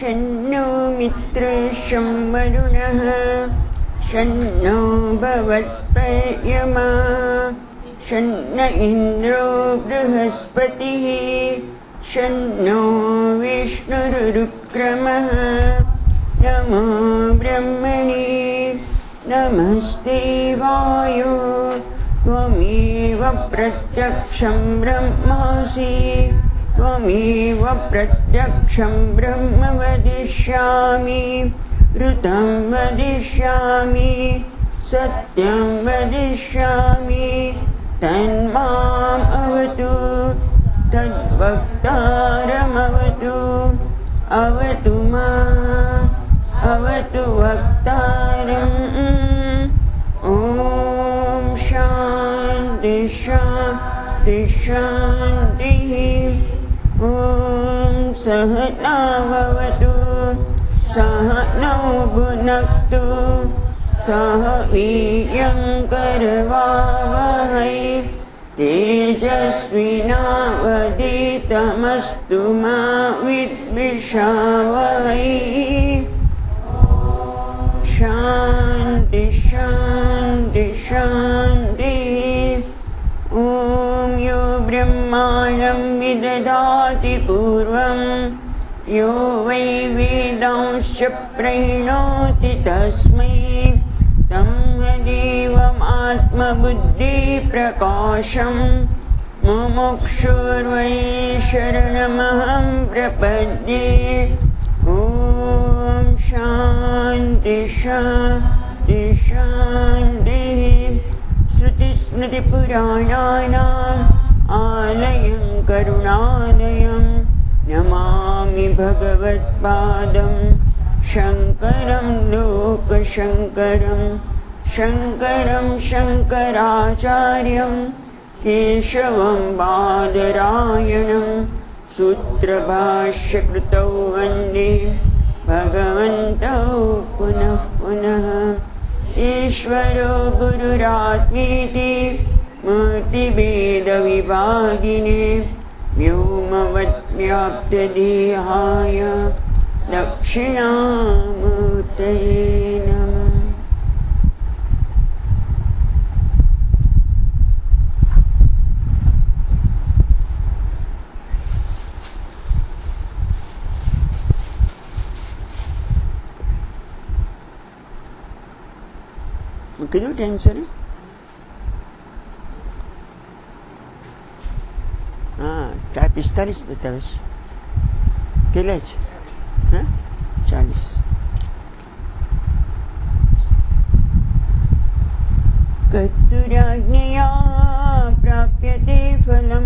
शन्नो मित्रशं वरुणः शन्नो भवत्पर्यमा शन्न इन्द्रो बृहस्पतिः शन्नो विष्णुरुक्रमः नमो ब्रह्मणे नमस्ते वायो त्वमेव प्रत्यक्षं ब्रह्मासि त्वमेव प्रत्यक्षं ब्रह्म वदिष्यामि ऋतं वदिष्यामि सत्यं वदिष्यामि तन्माम् अवतु तद्वक्तारमवतु अवतु माम् अवतु वक्तारम् ॐ शान्ति शान्ति शान्तिः ॐ सहना भवतु सहनौ भुनक्तु सह वीर्यं करवावहै तेजस्विनावधीतमस्तु मा विद्विषावहै शान्ति शान्ति शान्तिः ॐ यो ब्रह्माणं विदधाति पूर्वं यो वै वेदांश्च प्रणोति तस्मै तन्मदेवमात्मबुद्धिप्रकाशं मुमुक्षुर्वै शरणमहं प्रपद्ये ॐ शान्ति शान्ति शान्तिः श्रुतिस्मृतिपुराणानाम् आलयं करुणालयं नमामि भगवत्पादं शङ्करं लोकशङ्करं शङ्करं शङ्कराचार्यं केशवं बादरायणं सूत्रभाष्यकृतौ वन्दे भगवन्तौ पुनः पुनः ईश्वरो गुरुरात्मेति मूर्तिभेदविभागिने व्योमवद्व्याप्तदेहाय दक्षिणामूर्तये नमः। કેટલું ટાઈમ છે ને? હા 45 બતાવે છે. કેટલા છે? હા 40. कतुराज्ञया प्राप्यते फलम्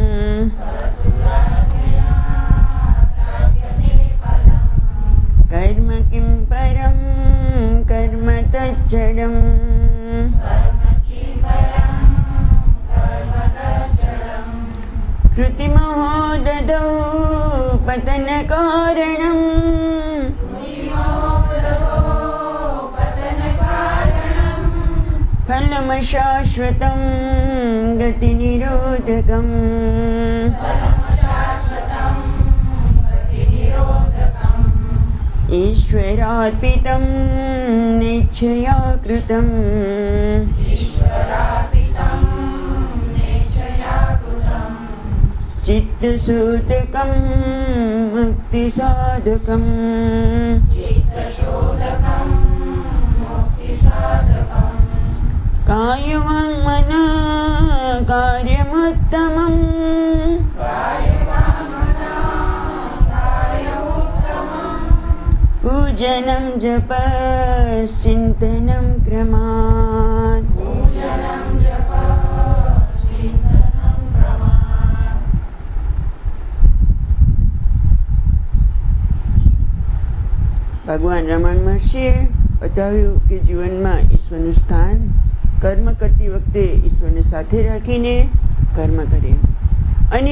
कर्म किं परं कर्म तज्जडम् कृतिमहो ददौ पतनकारणम् फलमशाश्वतं गतिनिरोधकम् ईश्वरार्पितं नेच्छया कृतम् चित्तशोधकं मुक्तिसाधकम् कायवाङ्मनः कार्यमुत्तमम् पूजनं जपश्चिन्तनं क्रमात् ભગવાન રમણ મહર્ષિએ બતાવ્યું કે જીવનમાં ઈશ્વરનું સ્થાન કર્મ કરતી વખતે ઈશ્વરને સાથે રાખીને કર્મ કરે અને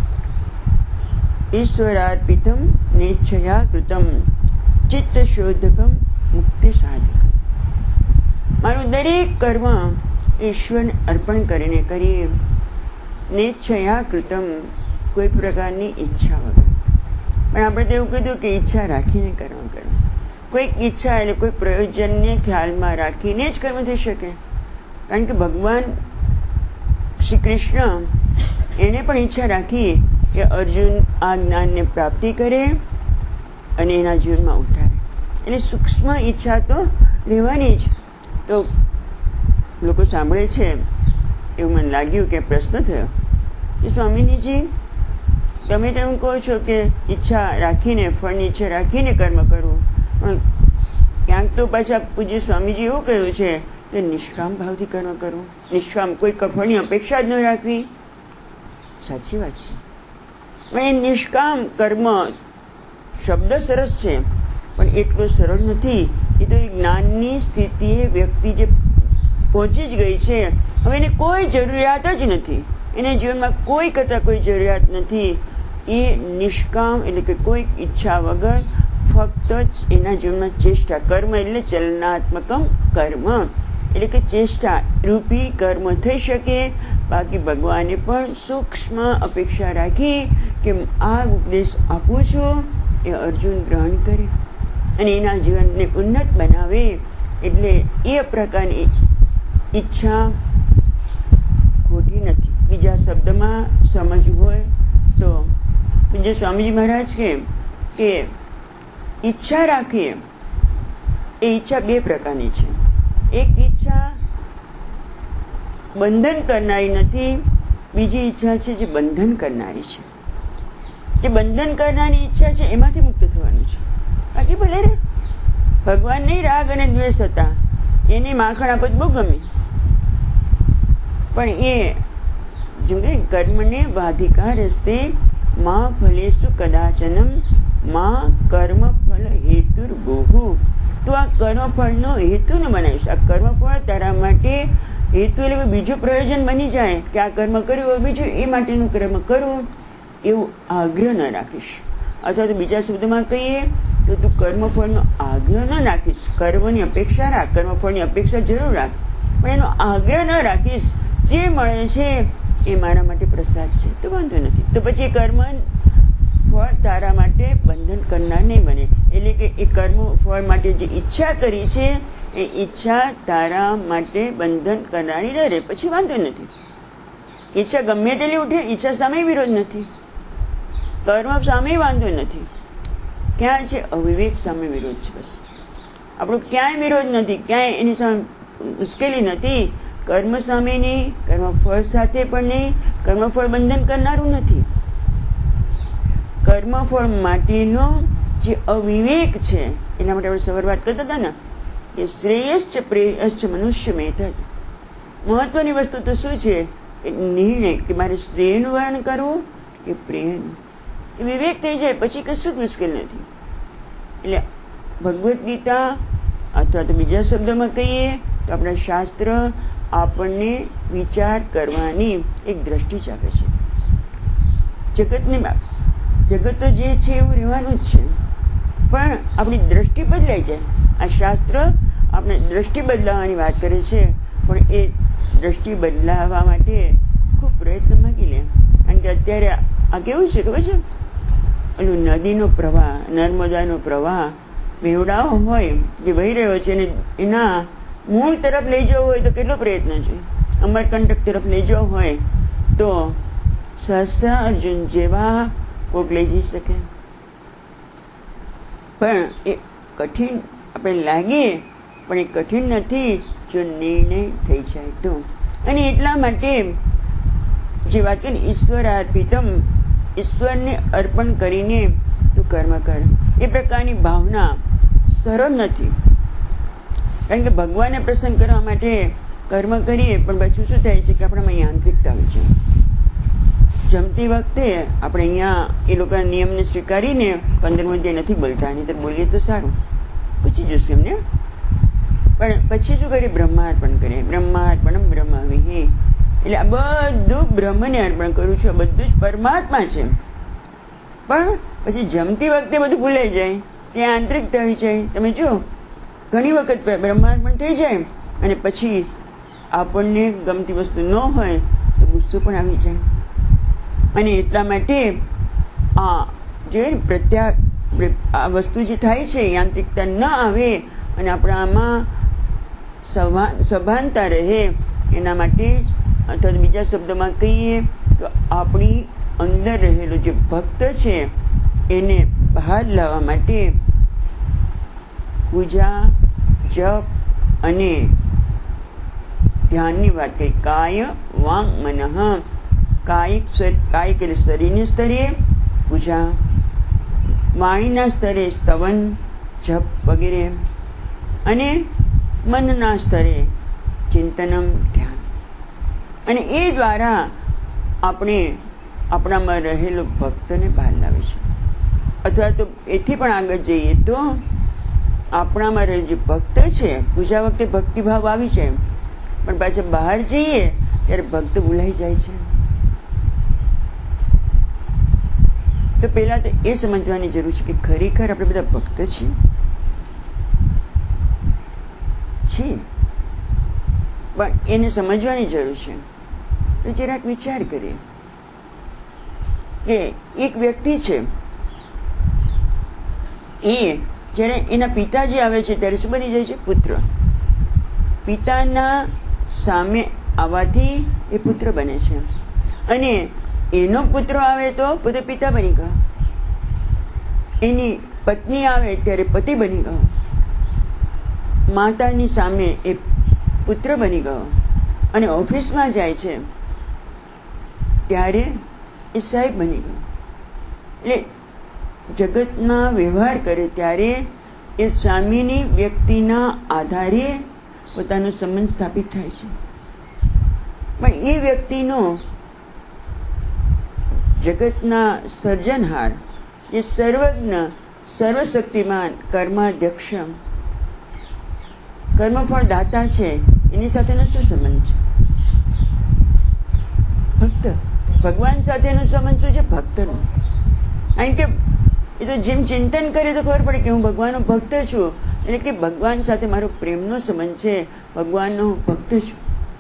ईश्वरार्पितं नेच्छया कृतं चित्तशोधकं मुक्तिसाधकं। मारू दरेक कर्म ईश्वर अर्पण करीने करीए, नेच्छया कृतं कोई प्रकारनी इच्छा वगर। પણ આપણે તો એવું કીધું કે ઈચ્છા રાખીને કર્મ કરવું. કોઈક ઈચ્છા એટલે કોઈ પ્રયોજનને ખ્યાલમાં રાખીને જ કર્મ થઈ શકે. કારણ કે ભગવાન શ્રી કૃષ્ણ એને પણ ઈચ્છા રાખી કે અર્જુન આ જ્ઞાનને પ્રાપ્તિ કરે અને એના જીવનમાં ઉતારે. એટલે સૂક્ષ્મ ઈચ્છા તો રહેવાની જ. તો લોકો સાંભળે છે એવું મને લાગ્યું કે પ્રશ્ન થયો કે સ્વામીજીજી તમે તો એમ કહો છો કે ઈચ્છા રાખીને ફળની ઈચ્છા રાખીને કર્મ કરવું, પણ ક્યાંક તો પાછા પૂજ્ય સ્વામીજી એવું કહ્યું છે કે નિષ્કામ ભાવથી કર્મ કરવું, નિષ્કામ કોઈ ફળની અપેક્ષા જ ન રાખવી. સાચી વાત છે. પણ એ નિષ્કામ કર્મ શબ્દ સરસ છે પણ એટલો સરળ નથી. એ તો જ્ઞાનની સ્થિતિએ વ્યક્તિ જે પહોંચી જ ગઈ છે, હવે એને કોઈ જરૂરિયાત જ નથી, એના જીવનમાં કોઈ કરતા કોઈ જરૂરિયાત નથી. એ નિષ્કામ એટલે કે કોઈ ઈચ્છા વગર ફક્ત જ એના જીવનમાં ચેષ્ટા, કર્મ એટલે ચલનાત્મકમ કર્મ એટલે કે ચેષ્ટા રૂપી કર્મ થઈ શકે. બાકી ભગવાને પણ સૂક્ષ્મ અપેક્ષા રાખી કે આ ઉપદેશ આપું છું એ અર્જુન ગ્રહણ કરે અને એના જીવનને ઉન્નત બનાવે. એટલે એ પ્રકારની ઈચ્છા ખોટી નથી. બીજા શબ્દમાં સમજવું હોય તો પૂજ્ય સ્વામીજી મહારાજ કે ઈચ્છા રાખીએ એ ઈચ્છા બે પ્રકારની છે. એક ઈચ્છા બંધન કરનારી નથી, બીજી ઈચ્છા છે જે બંધન કરનારી છે. જે બંધન કરનારી ઈચ્છા છે એમાંથી મુક્ત થવાનું છે. બાકી ભલે રે ભગવાન નહીં રાગ અને દ્વેષ હતા, એને માખણ આપત બહુ ગમે, પણ એ જો કર્મને વાધિકા રસ્તે માં ફલેસુ કદાચનમ માં કર્મ ફળ હેતુર્ભુઃ. તો આ કર્મફળનો હેતુ ન બનાવીશ. આ કર્મફળ તારા માટે હેતુ એટલે બીજું પ્રયોજન બની જાય કે આ કર્મ કર્યું હોય બીજું એ માટેનું કર્મ કરવું એવું આગ્રહ ન રાખીશ. અથવા તો બીજા શબ્દમાં કહીએ તો તું કર્મફળનો આગ્રહ ન રાખીશ. કર્મની અપેક્ષા રાખ, કર્મફળની અપેક્ષા જરૂર રાખ, પણ એનો આગ્રહ ન રાખીશ. જે મળે છે એ મારા માટે પ્રસાદ છે તો વાંધો નથી. તો પછી કર્મ ફળ તારા માટે બંધન કરનાર નહીં બને. એટલે કે એ કર્મ ફળ માટે જે ઈચ્છા કરી છે એ ઈચ્છા તારા માટે બંધન કરનારી ન રહે, પછી વાંધો નથી. ઈચ્છા ગમે તેટલી ઉઠે, ઈચ્છા સામે વિરોધ નથી, કર્મ સામે વાંધો નથી. ક્યાં છે? અવિવેક સામે વિરોધ છે. બસ આપણો ક્યાંય વિરોધ નથી, ક્યાંય એની સામે મુશ્કેલી નથી. કર્મ સામે નહીં, કર્મફળ સાથે પણ નહીં. કર્મફળ બંધન કરનારું નથી. કર્મફળ માટેનો જે અવિવેક છે એના માટે આપણે સવાર વાત કરતા હતા ને કે શ્રેયશ્ચ પ્રેયશ્ચ મનુષ્ય મેથદ. મહત્વની વસ્તુ તો શું છે? નિર્ણય કે મારે શ્રેયનું વર્ણન કરવું કે પ્રેયનું. એ વિવેક થઈ જાય પછી કશું જ મુશ્કેલ નથી. એટલે ભગવદ્ ગીતા અથવા તો બીજા શબ્દોમાં કહીએ તો આપણા શાસ્ત્ર આપણને વિચાર કરવાની એક દ્રષ્ટિ જ આપે છે. જગત તો જે છે એવું રહેવાનું જ છે, પણ આપણી દ્રષ્ટિ બદલાઈ જાય. આ શાસ્ત્ર આપણે દ્રષ્ટિ બદલાવાની વાત કરે છે, પણ એ દ્રષ્ટિ બદલાવવા માટે ખૂબ પ્રયત્ન માગી લે. કારણ કે અત્યારે આ કેવું છે ખબર છે? ઓલું નદીનો પ્રવાહ, નર્મદાનો પ્રવાહ બેવડાઓ હોય જે વહી રહ્યો છે અને એના મૂળ તરફ લઈ જવો હોય તો કેટલો પ્રયત્ન છે. અમરકંટક તરફ લઈ જવો હોય તો સહસ્ત્ર અર્જુન જેવા કોક લઈ જઈ શકે, પણ એ કઠિન આપણે લાગીએ પણ એ કઠિન નથી જો નિર્ણય થઈ જાય તો. અને એટલા માટે જે વાત કરી ઈશ્વરાર્પિતમ, ઈશ્વરને અર્પણ કરીને તું કર્મ કર, એ પ્રકારની ભાવના સરળ નથી. કારણ કે ભગવાનને પ્રસન્ન કરવા માટે કર્મ કરીએ પણ પાછું શું થાય છે કે આપણામાં યાંત્રિકતા હોય છે. જમતી વખતે આપણે અહીંયા એ લોકોના નિયમને સ્વીકારીને 15મો અધ્યાય નથી બોલતા, નહીં તો બોલીએ તો સારું, પૂછી જોશું એમને. પણ પછી શું કરીએ? બ્રહ્માર્પણ કરીએ. બ્રહ્માર્પણમ બ્રહ્મવિહિ, એટલે આ બધું બ્રહ્મને અર્પણ કરું છું, આ બધું જ પરમાત્મા છે. પણ પછી જમતી વખતે બધું ભૂલાઈ જાય, ત્યાં આંતરિકતા હોય જાય. તમે જો ઘણી વખત બ્રહ્માર્પણ થઈ જાય અને પછી આપણને ગમતી વસ્તુ ન હોય તો ગુસ્સો પણ આવી જાય. અને એટલા માટે આ જે આ વસ્તુ જે થાય છે યાંત્રિકતા ન આવે અને આપણામાં સભાનતા રહે એના માટે જ, અથવા બીજા શબ્દોમાં કહીએ તો આપણી અંદર રહેલો જે ભક્ત છે એને બહાર લાવવા માટે પૂજા, જપ અને ધ્યાનની વાત કરી. કાય વાંગ મનઃ. કાયિક એટલે શરીરના સ્તરે પૂજા, વાણીના સ્તરે સ્તવન, જપ વગેરે, અને મનના સ્તરે ચિંતનમ, ધ્યાન. અને એ દ્વારા આપણે આપણામાં રહેલો ભક્તને બહાર લાવીશું. અથવા તો એથી પણ આગળ જઈએ તો આપણામાં રહેલો જે ભક્ત છે, પૂજા વખતે ભક્તિભાવ આવી જાય, પણ પાછા બહાર જઈએ ત્યારે ભક્ત ભૂલાઈ જાય છે. તો પહેલા તો એ સમજવાની જરૂર છે કે ખરેખર આપણે બધા ભક્ત છીએ, પણ એને સમજવાની જરૂર છે. તો જરાક વિચાર કરીએ કે એક વ્યક્તિ છે, એ જ્યારે એના પિતાજી આવે છે ત્યારે શું બની જાય છે? પુત્ર. પિતાના સામે આવવાથી એ પુત્ર બને છે, અને એનો પુત્ર આવે તો પોતે પિતા બની ગયો, એની પત્ની આવે ત્યારે પતિ બની ગયો, માતાની સામે એ પુત્ર બની ગયો, અને ઓફિસમાં જાય છે ત્યારે એ સાહેબ બની ગયો. એટલે જગતમાં વ્યવહાર કરે ત્યારે એ સામેની વ્યક્તિના આધારે પોતાનો સંબંધ સ્થાપિત થાય છે. પણ એ વ્યક્તિનો જગતના સર્જનહાર, એ સર્વજ્ઞ, સર્વશક્તિમાન, કર્માધ્યક્ષ, કર્મફળ દાતા છે, એની સાથેનો શું સંબંધ છે? ભક્ત. ભગવાન સાથેનો સંબંધ શું છે? ભક્તનો. કારણ કે એ તો જેમ ચિંતન કરે તો ખબર પડે કે હું ભગવાનનો ભક્ત છું, એટલે કે ભગવાન સાથે મારો પ્રેમનો સંબંધ છે, ભગવાનનો હું ભક્ત છું.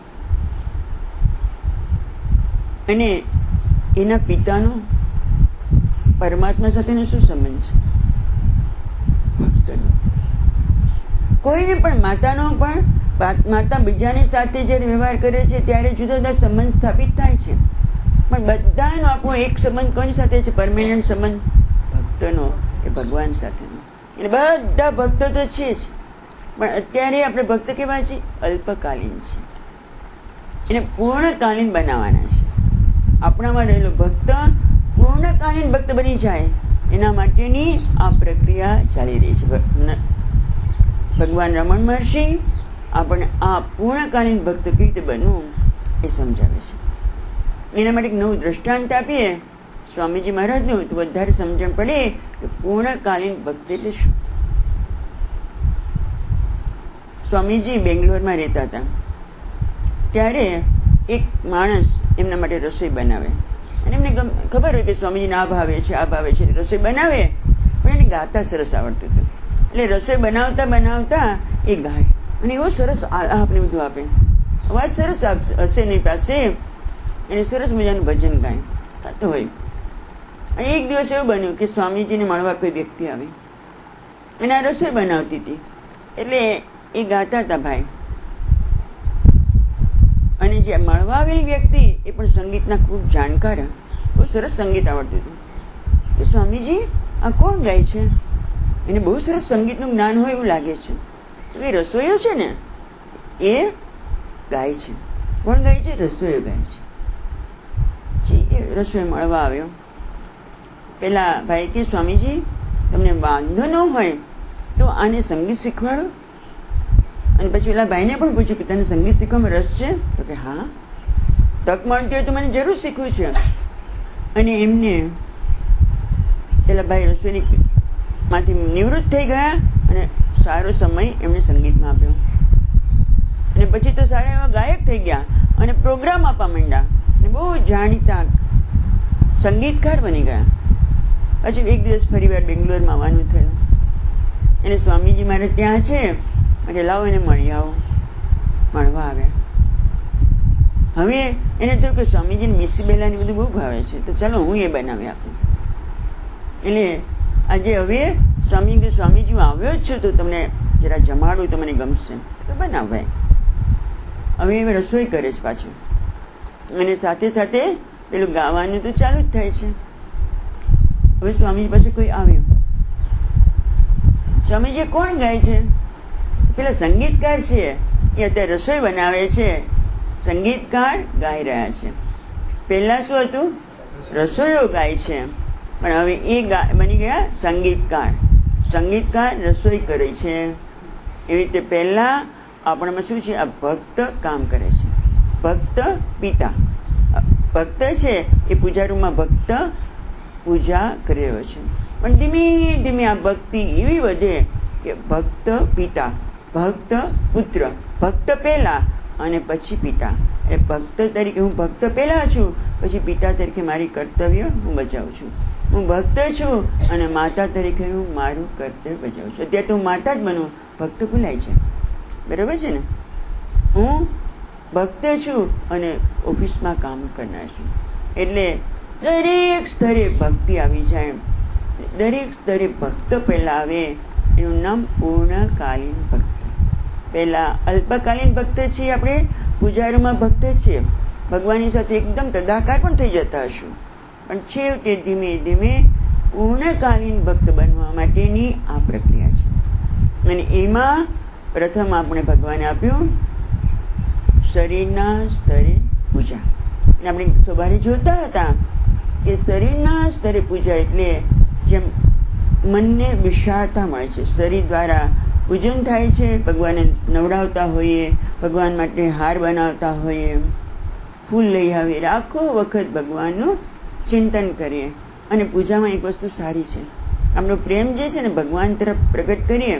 અને એના પિતાનો પરમાત્મા સાથેનો શું સંબંધ છે? ભક્તનો. કોઈને પણ માતાનો પણ માતા બીજાની સાથે જ્યારે વ્યવહાર કરે છે ત્યારે જુદા જુદા સંબંધ સ્થાપિત થાય છે, પણ બધાનો આપણો એક સંબંધ કોની સાથે છે? પરમેનન્ટ સંબંધ ભક્તનો, એ ભગવાન સાથેનો. એટલે બધા ભક્તો તો છે જ, પણ અત્યારે આપણે ભક્ત કેવા છે? અલ્પકાલીન છે. એને પૂર્ણકાલીન બનાવવાના છે. આપણામાં રહેલો ભક્ત પૂર્ણકાલીન ભક્ત બની જાય એના માટેની આ પ્રક્રિયા ચાલી રહી છે. ભગવાન રમણ મહર્ષિ આપણને આ પૂર્ણકાલીન ભક્ત કેવી રીતે બનવું એ સમજાવે છે. એના માટે એક નવું દ્રષ્ટાંત આપીએ સ્વામીજી મહારાજનું, તો વધારે સમજણ પડે કે પૂર્ણકાલીન ભક્ત એટલે શું. સ્વામીજી બેંગ્લોરમાં રહેતા હતા, ત્યારે એક માણસ એમના માટે રસોઈ બનાવે, અને એમને ખબર હોય કે સ્વામીજીને આ ભાવે છે, આ ભાવે છે, રસોઈ બનાવે, પણ એને ગાતા સરસ આવડતું હતું. એટલે રસોઈ બનાવતા બનાવતા એ ગાય, અને એવો સરસ આપને બધું આપે, અવાજ સરસ હશે એની પાસે, એને સરસ મજાનું ભજન ગાય થતું હોય. અને એક દિવસ એવું બન્યું કે સ્વામીજીને મળવા કોઈ વ્યક્તિ આવી, અને આ રસોઈ બનાવતી હતી, એટલે એ ગાતા હતા ભાઈ. અને જે મળવા આવેલી વ્યક્તિ એ પણ સંગીતના ખૂબ જાણકાર, બહુ સરસ સંગીત આવડતું હતું. કે સ્વામીજી આ કોણ ગાય છે? એને બહુ સરસ સંગીતનું જ્ઞાન હોય એવું લાગે છે. તો એ રસોઈયો છે ને, એ ગાય છે. કોણ ગાય છે? રસોઈયો ગાય છે. એ રસોઈ મળવા આવ્યો. પેલા ભાઈ કે સ્વામીજી તમને વાંધો ન હોય તો આને સંગીત શીખવાડો. અને પછી પેલા ભાઈને પણ પૂછ્યું કે તને સંગીત શીખવામાં રસ છે? તો કે હા, તક મળતી હોય તો મને જરૂર શીખવું છે. અને એમને પેલા ભાઈ રસોઈની માંથી નિવૃત્ત થઈ ગયા, અને સારો સમય એમને સંગીતમાં આપ્યો. અને પછી તો સારા એવા ગાયક થઈ ગયા, અને પ્રોગ્રામ આપવા માંડ્યા, અને બહુ જાણીતા સંગીતકાર બની ગયા. પછી એક દિવસ ફરી વાર બેંગ્લોરમાં આવવાનું થયું, અને સ્વામીજી મારે ત્યાં છે, અને લાવો એને મળી આવો. મળવા આવ્યા. હવે એને થયું કે સ્વામીજીને મિસી બેલાની બધું બહુ ભાવે છે, તો ચાલો હું એ બનાવી આપું. એટલે આજે હવે સ્વામીજી હું આવ્યો જ છું તો તમને જરા જમાડું તો મને ગમશે. તો બનાવ ભાઈ. હવે એ રસોઈ કરે છે પાછું, અને સાથે સાથે પેલું ગાવાનું તો ચાલુ જ થાય છે. હવે સ્વામીજી પાસે કોઈ આવ્યું. સ્વામીજી કોણ ગાય છે? પેલા સંગીતકાર છે, એ અત્યારે રસોઈ બનાવે છે. સંગીતકાર ગાઈ રહ્યા છે. પહેલા શું હતું? રસોઈઓ ગાય છે, પણ હવે એ બની ગયા સંગીતકાર. સંગીતકાર રસોઈ કરે છે. એવી રીતે પહેલા આપણામાં શું છે? આ ભક્ત કામ કરે છે. ભક્ત પિતા. ભક્ત છે એ પૂજા રૂમમાં ભક્ત પૂજા કરી રહ્યો છે. પણ ધીમે ધીમે આ ભક્તિ એવી વધે કે ભક્ત પિતા, ભક્ત પુત્ર, ભક્ત પહેલા અને પછી પિતા. એટલે ભક્ત તરીકે હું ભક્ત પહેલા છું, પછી પિતા તરીકે મારી કર્તવ્ય હું બજાવું છું. હું ભક્ત છું અને માતા તરીકે હું મારું કર્તવ્ય બજાવું છું. અત્યારે તો હું માતા જ બનું, ભક્ત ભૂલાય છે. બરાબર છે ને? હું ભક્ત છું અને ઓફિસમાં કામ કરનાર છું. એટલે દરેક સ્તરે ભક્તિ આવી જાય. દરેક સ્તરે ભક્ત પહેલા આવે. એનું નામ પૂર્ણકાલીન ભક્ત. પહેલા અલ્પકાલીન ભક્ત છીએ આપણે, પૂજારીમાં ભક્ત છીએ, ભગવાનની સાથે એકદમ તદાકાર પણ થઈ જતા હશું, પણ છેવટે ધીમે ધીમે પૂર્ણકાલીન ભક્ત બનવા માટેની આ પ્રક્રિયા છે. અને એમાં પ્રથમ આપણે ભગવાને આપ્યું શરીરના સ્તરે પૂજા. અને આપણે સવારે જોતા હતા કે શરીરના સ્તરે પૂજા એટલે જેમ મનને વિશાળતા મળે છે. શરીર દ્વારા પૂજન થાય છે. ભગવાનને નવડાવતા હોઈએ, ભગવાન માટે હાર બનાવતા હોઈએ, ફૂલ લઈ આવીએ, આખો વખત ભગવાનનું ચિંતન કરીએ. અને પૂજામાં એક વસ્તુ સારી છે, આપણો પ્રેમ જે છે ને ભગવાન તરફ પ્રગટ કરીએ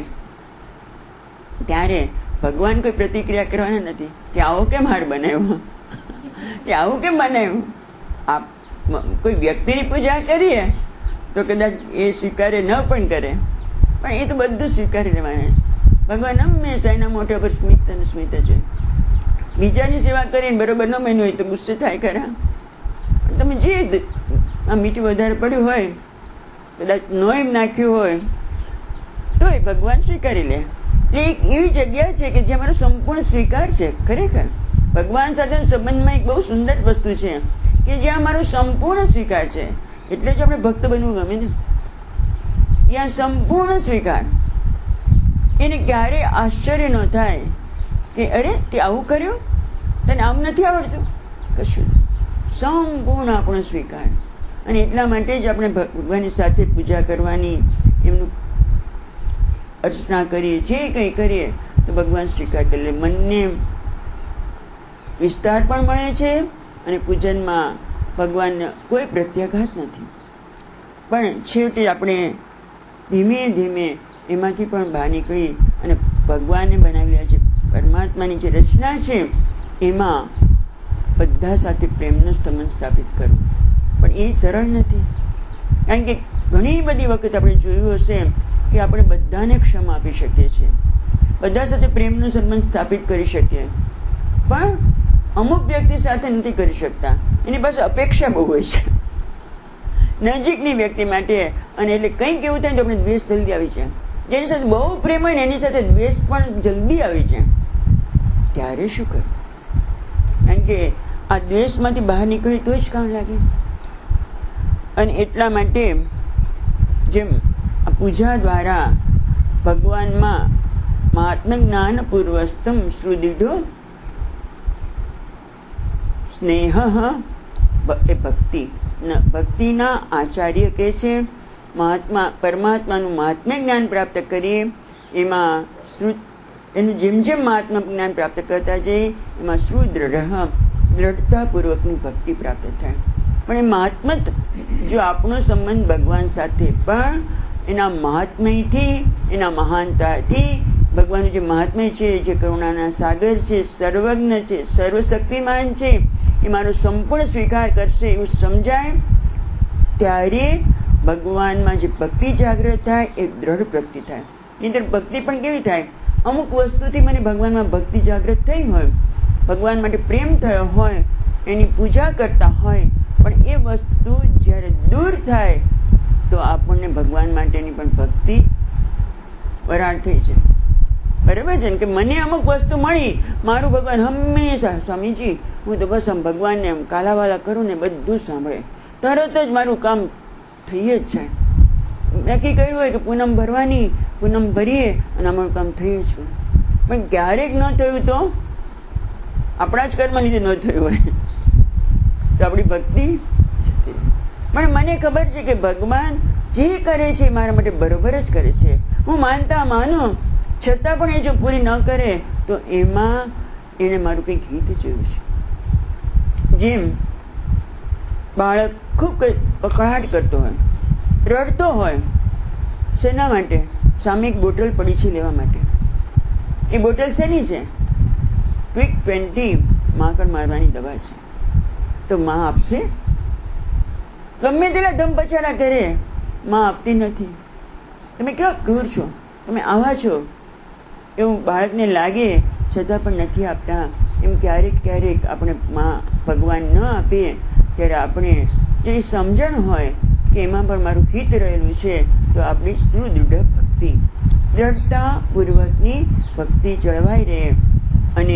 ત્યારે ભગવાન કોઈ પ્રતિક્રિયા કરવાના નથી કે આવો કેમ હાર બનાવ્યો, કે આવું કેમ બનાવ્યું. આપ કોઈ વ્યક્તિની પૂજા કરીએ તો કદાચ એ સ્વીકારે ન પણ કરે, પણ એ તો બધું સ્વીકારી લેવાના છે. ભગવાન હંમેશા એના મોઢા પર સ્મિત અને સ્મિત જ હોય. બીજાની સેવા કરીને બરોબર ન બન્યું હોય તો ગુસ્સે થાય ખરા. તમે જે આ મીઠું વધારે પડ્યું હોય, કદાચ નોઈમ નાખ્યું હોય તોય ભગવાન સ્વીકારી લે. એટલે એક એવી જગ્યા છે કે જે અમારો સંપૂર્ણ સ્વીકાર છે. ખરેખર ભગવાન સાથે સંબંધમાં એક બહુ સુંદર વસ્તુ છે કે જ્યાં અમારો સંપૂર્ણ સ્વીકાર છે. એટલે જ આપણે ભક્ત બનવું ગમે ને. ત્યાં સંપૂર્ણ સ્વીકાર. એને ક્યારેય આશ્ચર્ય ન થાય કે અરે તે આવું કર્યું, તને આમ નથી આવડતું, કશું. સંપૂર્ણ આપણો સ્વીકાર. અને એટલા માટે જ આપણે ભગવાનની સાથે પૂજા કરવાની, એમનું અર્ચના કરીએ, જે કંઈ કરીએ તો ભગવાન સ્વીકાર કરે. મનને વિસ્તાર પણ મળે છે અને પૂજનમાં ભગવાનને કોઈ પ્રત્યાઘાત નથી. પણ છેવટે આપણે ધીમે ધીમે એમાંથી પણ બહાર નીકળી અને ભગવાનને બનાવેલા છે પરમાત્માની જે રચના છે એમાં બધા સાથે પ્રેમનો સંબંધ સ્થાપિત કરવો. પણ એ સરળ નથી, કારણ કે ઘણી બધી વખત આપણે જોયું હશે કે આપણે બધાને ક્ષમા આપી શકીએ છીએ, બધા સાથે પ્રેમનો સંબંધ સ્થાપિત કરી શકીએ, પણ અમુક વ્યક્તિ સાથે નથી કરી શકતા. એની પાસે અપેક્ષા બહુ હોય છે નજીકની વ્યક્તિ માટે. અને એટલે કંઈક એવું થાય તો આપણે દ્વેષ જલ્દી આવી જાય. જેની સાથે બહુ પ્રેમ હોય ને એની સાથે દ્વેષ પણ જલ્દી આવી જાય. ત્યારે શું કરવું? કારણ કે આ દ્વેષમાંથી બહાર નીકળે તો જ કામ લાગે. અને એટલા માટે જેમ આ પૂજા દ્વારા ભગવાનમાં મહાત્મ જ્ઞાન પૂર્વસ્તમ શ્રુદીઢો સ્નેહ એ ભક્તિ. ભક્તિના આચાર્ય કે છે પરમાત્માનું મહાત્મ્ય જ્ઞાન પ્રાપ્ત કરીએ એમાં એનું જેમ જેમ મહાત્મા જ્ઞાન પ્રાપ્ત કરતા જઈએ એમાં દ્રઢતાપૂર્વકની ભક્તિ પ્રાપ્ત થાય. પણ એ મહાત્મા જો આપણો સંબંધ ભગવાન સાથે પણ એના મહાત્મ્યથી, એના મહાનતાથી, ભગવાનનું જે મહાત્મ્ય છે, જે કરુણાના સાગર છે, સર્વજ્ઞ છે, સર્વશક્તિમાન છે, એ મારો સંપૂર્ણ સ્વીકાર કરશે એવું સમજાય ત્યારે ભગવાનમાં જે ભક્તિ જાગૃત થાય એ દ્રઢ ભક્તિ થાય. નહીંતર ભક્તિ પણ કેવી થાય? અમુક વસ્તુથી મને ભગવાનમાં ભક્તિ જાગૃત થઈ હોય, ભગવાન માટે પ્રેમ થયો હોય, એની પૂજા કરતા હોય, પણ એ વસ્તુ જ્યારે દૂર થાય તો આપણને ભગવાન માટેની પણ ભક્તિ વરાળ થઈ છે. બરાબર છે ને? કે મને અમુક વસ્તુ મળી, મારું ભગવાન હંમેશા, સ્વામીજી હું તો બસ આમ ભગવાનને એમ કાલાવાલા કરું ને બધું સાંભળે, તરત જ મારું કામ થઈ જ જાય. નક્કી કર્યું હોય કે પૂનમ ભરવાની, પૂનમ ભરીએ અને અમારું કામ થઈ જ ગયું. પણ ક્યારેક ન થયું તો આપણા જ કર્મ લીધે ન થયું હોય તો આપણી ભક્તિ જતી રહે. પણ મને ખબર છે કે ભગવાન જે કરે છે એ મારા માટે બરોબર જ કરે છે. હું માનું, છતાં પણ એ જો પૂરી ન કરે તો એમાં એને મારું કંઈક હિત જોયું છે. જેમ બાળક ખૂબ કકળાટ કરતો હોય, રડતો હોય, શેના માટે? સામે એક બોટલ પડી છે લેવા માટે. એ બોટલ શેની છે? ક્વિક 20 માંકડ મારવાની દવા છે. તો માં આપશે? ગમે તેટલા ધમપછાડા કરે, માં આપતી નથી. તમે કેવા ક્રૂર છો, તમે આવા છો એવું બાળકને લાગે, છતાં પણ નથી આપતા. એમ ક્યારેક આપણે માં ભગવાન ન આપીએ ત્યારે આપણે જે સમજણ હોય કે એમાં પણ મારું હિત રહેલું છે, તો આપણી સુદૃઢ ભક્તિ, દ્રઢતા પૂર્વકની ભક્તિ જળવાઈ રહે અને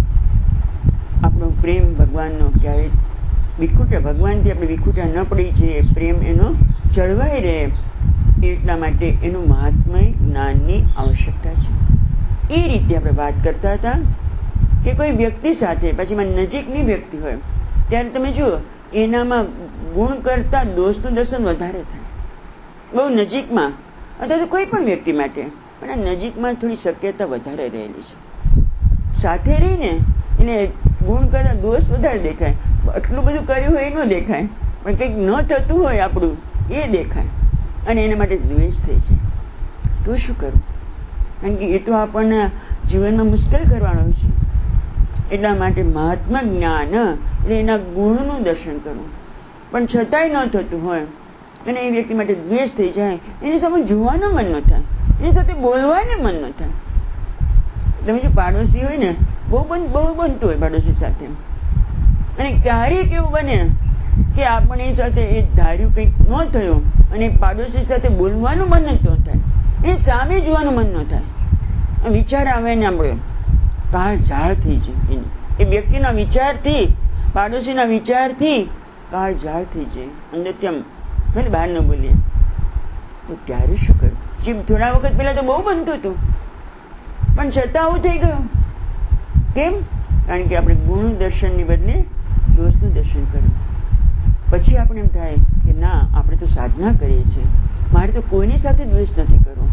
આપણો પ્રેમ ભગવાનનો ક્યારેય ભગવાનથી આપણે વિખૂટા ન પડી જઈએ, પ્રેમ એનો જળવાઈ રહે. એટલા માટે એનું મહાત્મય જ્ઞાનની આવશ્યકતા છે. એ રીતે આપણે વાત કરતા હતા કે કોઈ વ્યક્તિ સાથે પછી નજીકની વ્યક્તિ હોય ત્યારે તમે જુઓ એનામાં ગુણ કરતા દોષનું દર્શન વધારે થાય. બહુ નજીકમાં અથવા તો કોઈ પણ વ્યક્તિ માટે પણ આ નજીકમાં થોડી શક્યતા વધારે રહેલી છે. સાથે રહીને એને ગુણ કરતા દોષ વધારે દેખાય. આટલું બધું કર્યું હોય એ ન દેખાય, પણ કંઈક ન થતું હોય આપણું એ દેખાય અને એના માટે દ્વેષ થઈ છે. તો શું કરવું? કારણ કે એ તો આપણને જીવનમાં મુશ્કેલ કરવાનો છે. એટલા માટે મહાત્મા જ્ઞાન એટલે એના ગુણનું દર્શન કરવું. પણ છતાંય ન થતું હોય અને એ વ્યક્તિ માટે દ્વેષ થઈ જાય, એની સામે જોવાનું મન ન થાય, એની સાથે બોલવાને મન ન થાય. તમે જો પાડોશી હોય ને, બહુ બનતું હોય પાડોશી સાથે, અને ક્યારેક એવું બને કે આપણે સાથે એ ધાર્યું કંઈક ન થયું અને પાડોશી સાથે બોલવાનું મન ન થાય, એ સામે જોવાનું મન ન થાય, વિચાર આવે ને આપણે કાળ ઝાળ થઈ જાય. એ વ્યક્તિના વિચારથી, પાડોશીના વિચારથી કાળ ઝાળ થઈ જાય. અંદરથી આમ ભલે બહાર ન બોલીએ તો ત્યારે શું કરું? જીમ થોડા વખત પહેલા તો બહુ બનતું હતું, પણ છતાં આવું થઈ ગયું. કેમ? કારણ કે આપણે ગુણ દર્શનની બદલે દોષનું દર્શન કર્યું. પછી આપણે એમ થાય કે ના, આપણે તો સાધના કરીએ છીએ, મારે તો કોઈની સાથે દ્વેષ નથી કરવો,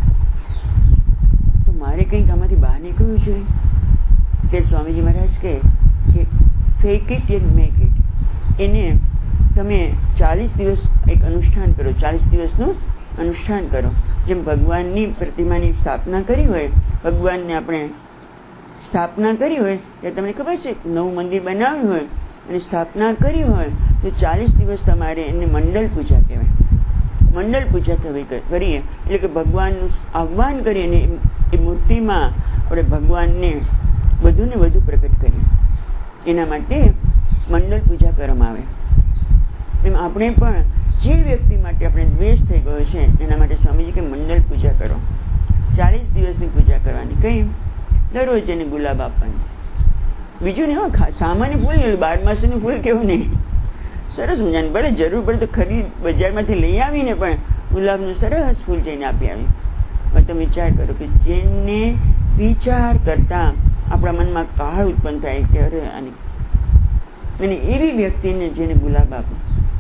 તો મારે કંઈક આમાંથી બહાર નીકળવું જોઈએ. કે સ્વામીજી મહારાજ કહે કે fake it and make it. એને તમે 40 દિવસ એક અનુષ્ઠાન કરો, 40 દિવસનું અનુષ્ઠાન કરો. જેમ ભગવાનની પ્રતિમાની સ્થાપના કરી હોય, ભગવાનને આપણે સ્થાપના કરી હોય ત્યારે તમને ખબર છે, નવું મંદિર બનાવ્યું હોય અને સ્થાપના કરી હોય તો 40 દિવસ તમારે એને મંડળ પૂજા કહેવાય. મંડળ પૂજા કરીએ એટલે કે ભગવાનનું આહ્વાન કરીને એ મૂર્તિમાં આપણે ભગવાનને વધુ ને વધુ પ્રકટ કરીએ. એના માટે મંડળ પૂજા કરવામાં આવે. એમ આપણે પણ જે વ્યક્તિ માટે આપણે દ્વેષ થઈ ગયો છે એના માટે સ્વામીજી કે મંડળ પૂજા કરો. 40 દિવસની પૂજા કરવાની. કઈ? દરરોજ એને ગુલાબ આપવાની. બીજું નહીં, સામાન્ય ફૂલ નહીં, 12 માસનું ફૂલ કેવું નહીં, સરસ મજાનું. ભલે જરૂર પડે તો ખરીદ બજારમાંથી લઈ આવીને પણ ગુલાબનું સરસ ફૂલ જઈને આપી આવી. હવે તમે વિચાર કરો કે જેને વિચાર કરતા આપણા મનમાં કાળ ઉત્પન્ન થાય કે અરે આની, અને એવી વ્યક્તિને જેને ગુલાબ આપો,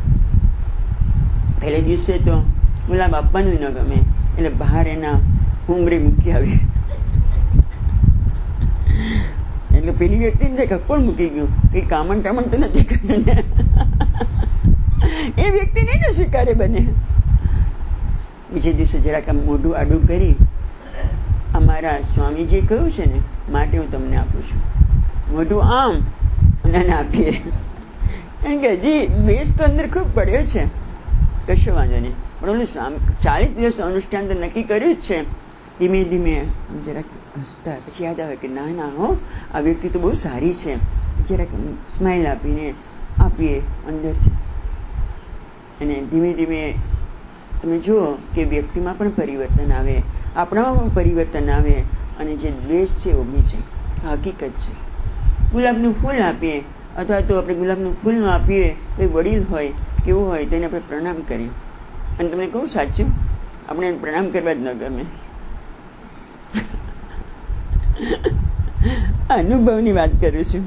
પહેલે દિવસે તો ગુલાબ આપવાનું ન ગમે એટલે બહાર એના ઉમરે મૂકી આવી. એટલે પેલી વ્યક્તિને દેખા કોણ મૂકી ગયું, કઈ કામણ કામણ તો નથી કર્યું ને, એ વ્યક્તિ નહીં ને સ્વીકારે બને. બીજે દિવસે જરાક મોઢું આડું કરી અમારા સ્વામીજીએ કહ્યું છે ને માટે હું તમને આપું છું, મોઢું આમ અને આપીએ. કારણ કે હજી દ્વેષ તો અંદર ખૂબ પડ્યો છે. કશો વાંધો નહીં, પણ ઓલું 40 દિવસનું અનુષ્ઠાન તો નક્કી કર્યું જ છે. ધીમે ધીમે જરાક હસતા પછી યાદ આવે કે ના ના હો, આ વ્યક્તિ તો બહુ સારી છે, જરાક સ્માઇલ આપીને આપીએ અંદરથી. અને ધીમે ધીમે તમે જુઓ કે વ્યક્તિમાં પણ પરિવર્તન આવે, આપણામાં પણ પરિવર્તન આવે અને જે દ્વેષ છે ઓગળી જાય. હકીકત છે. ગુલાબનું ફૂલ આપીએ અથવા તો આપણે ગુલાબનું ફૂલ ન આપીએ, કોઈ વડીલ હોય કેવું હોય તેને આપણે પ્રણામ કરીએ. અને તમને કહું સાચું, આપણે પ્રણામ કરવા જ ન ગમે. અનુભવની વાત કરું છું.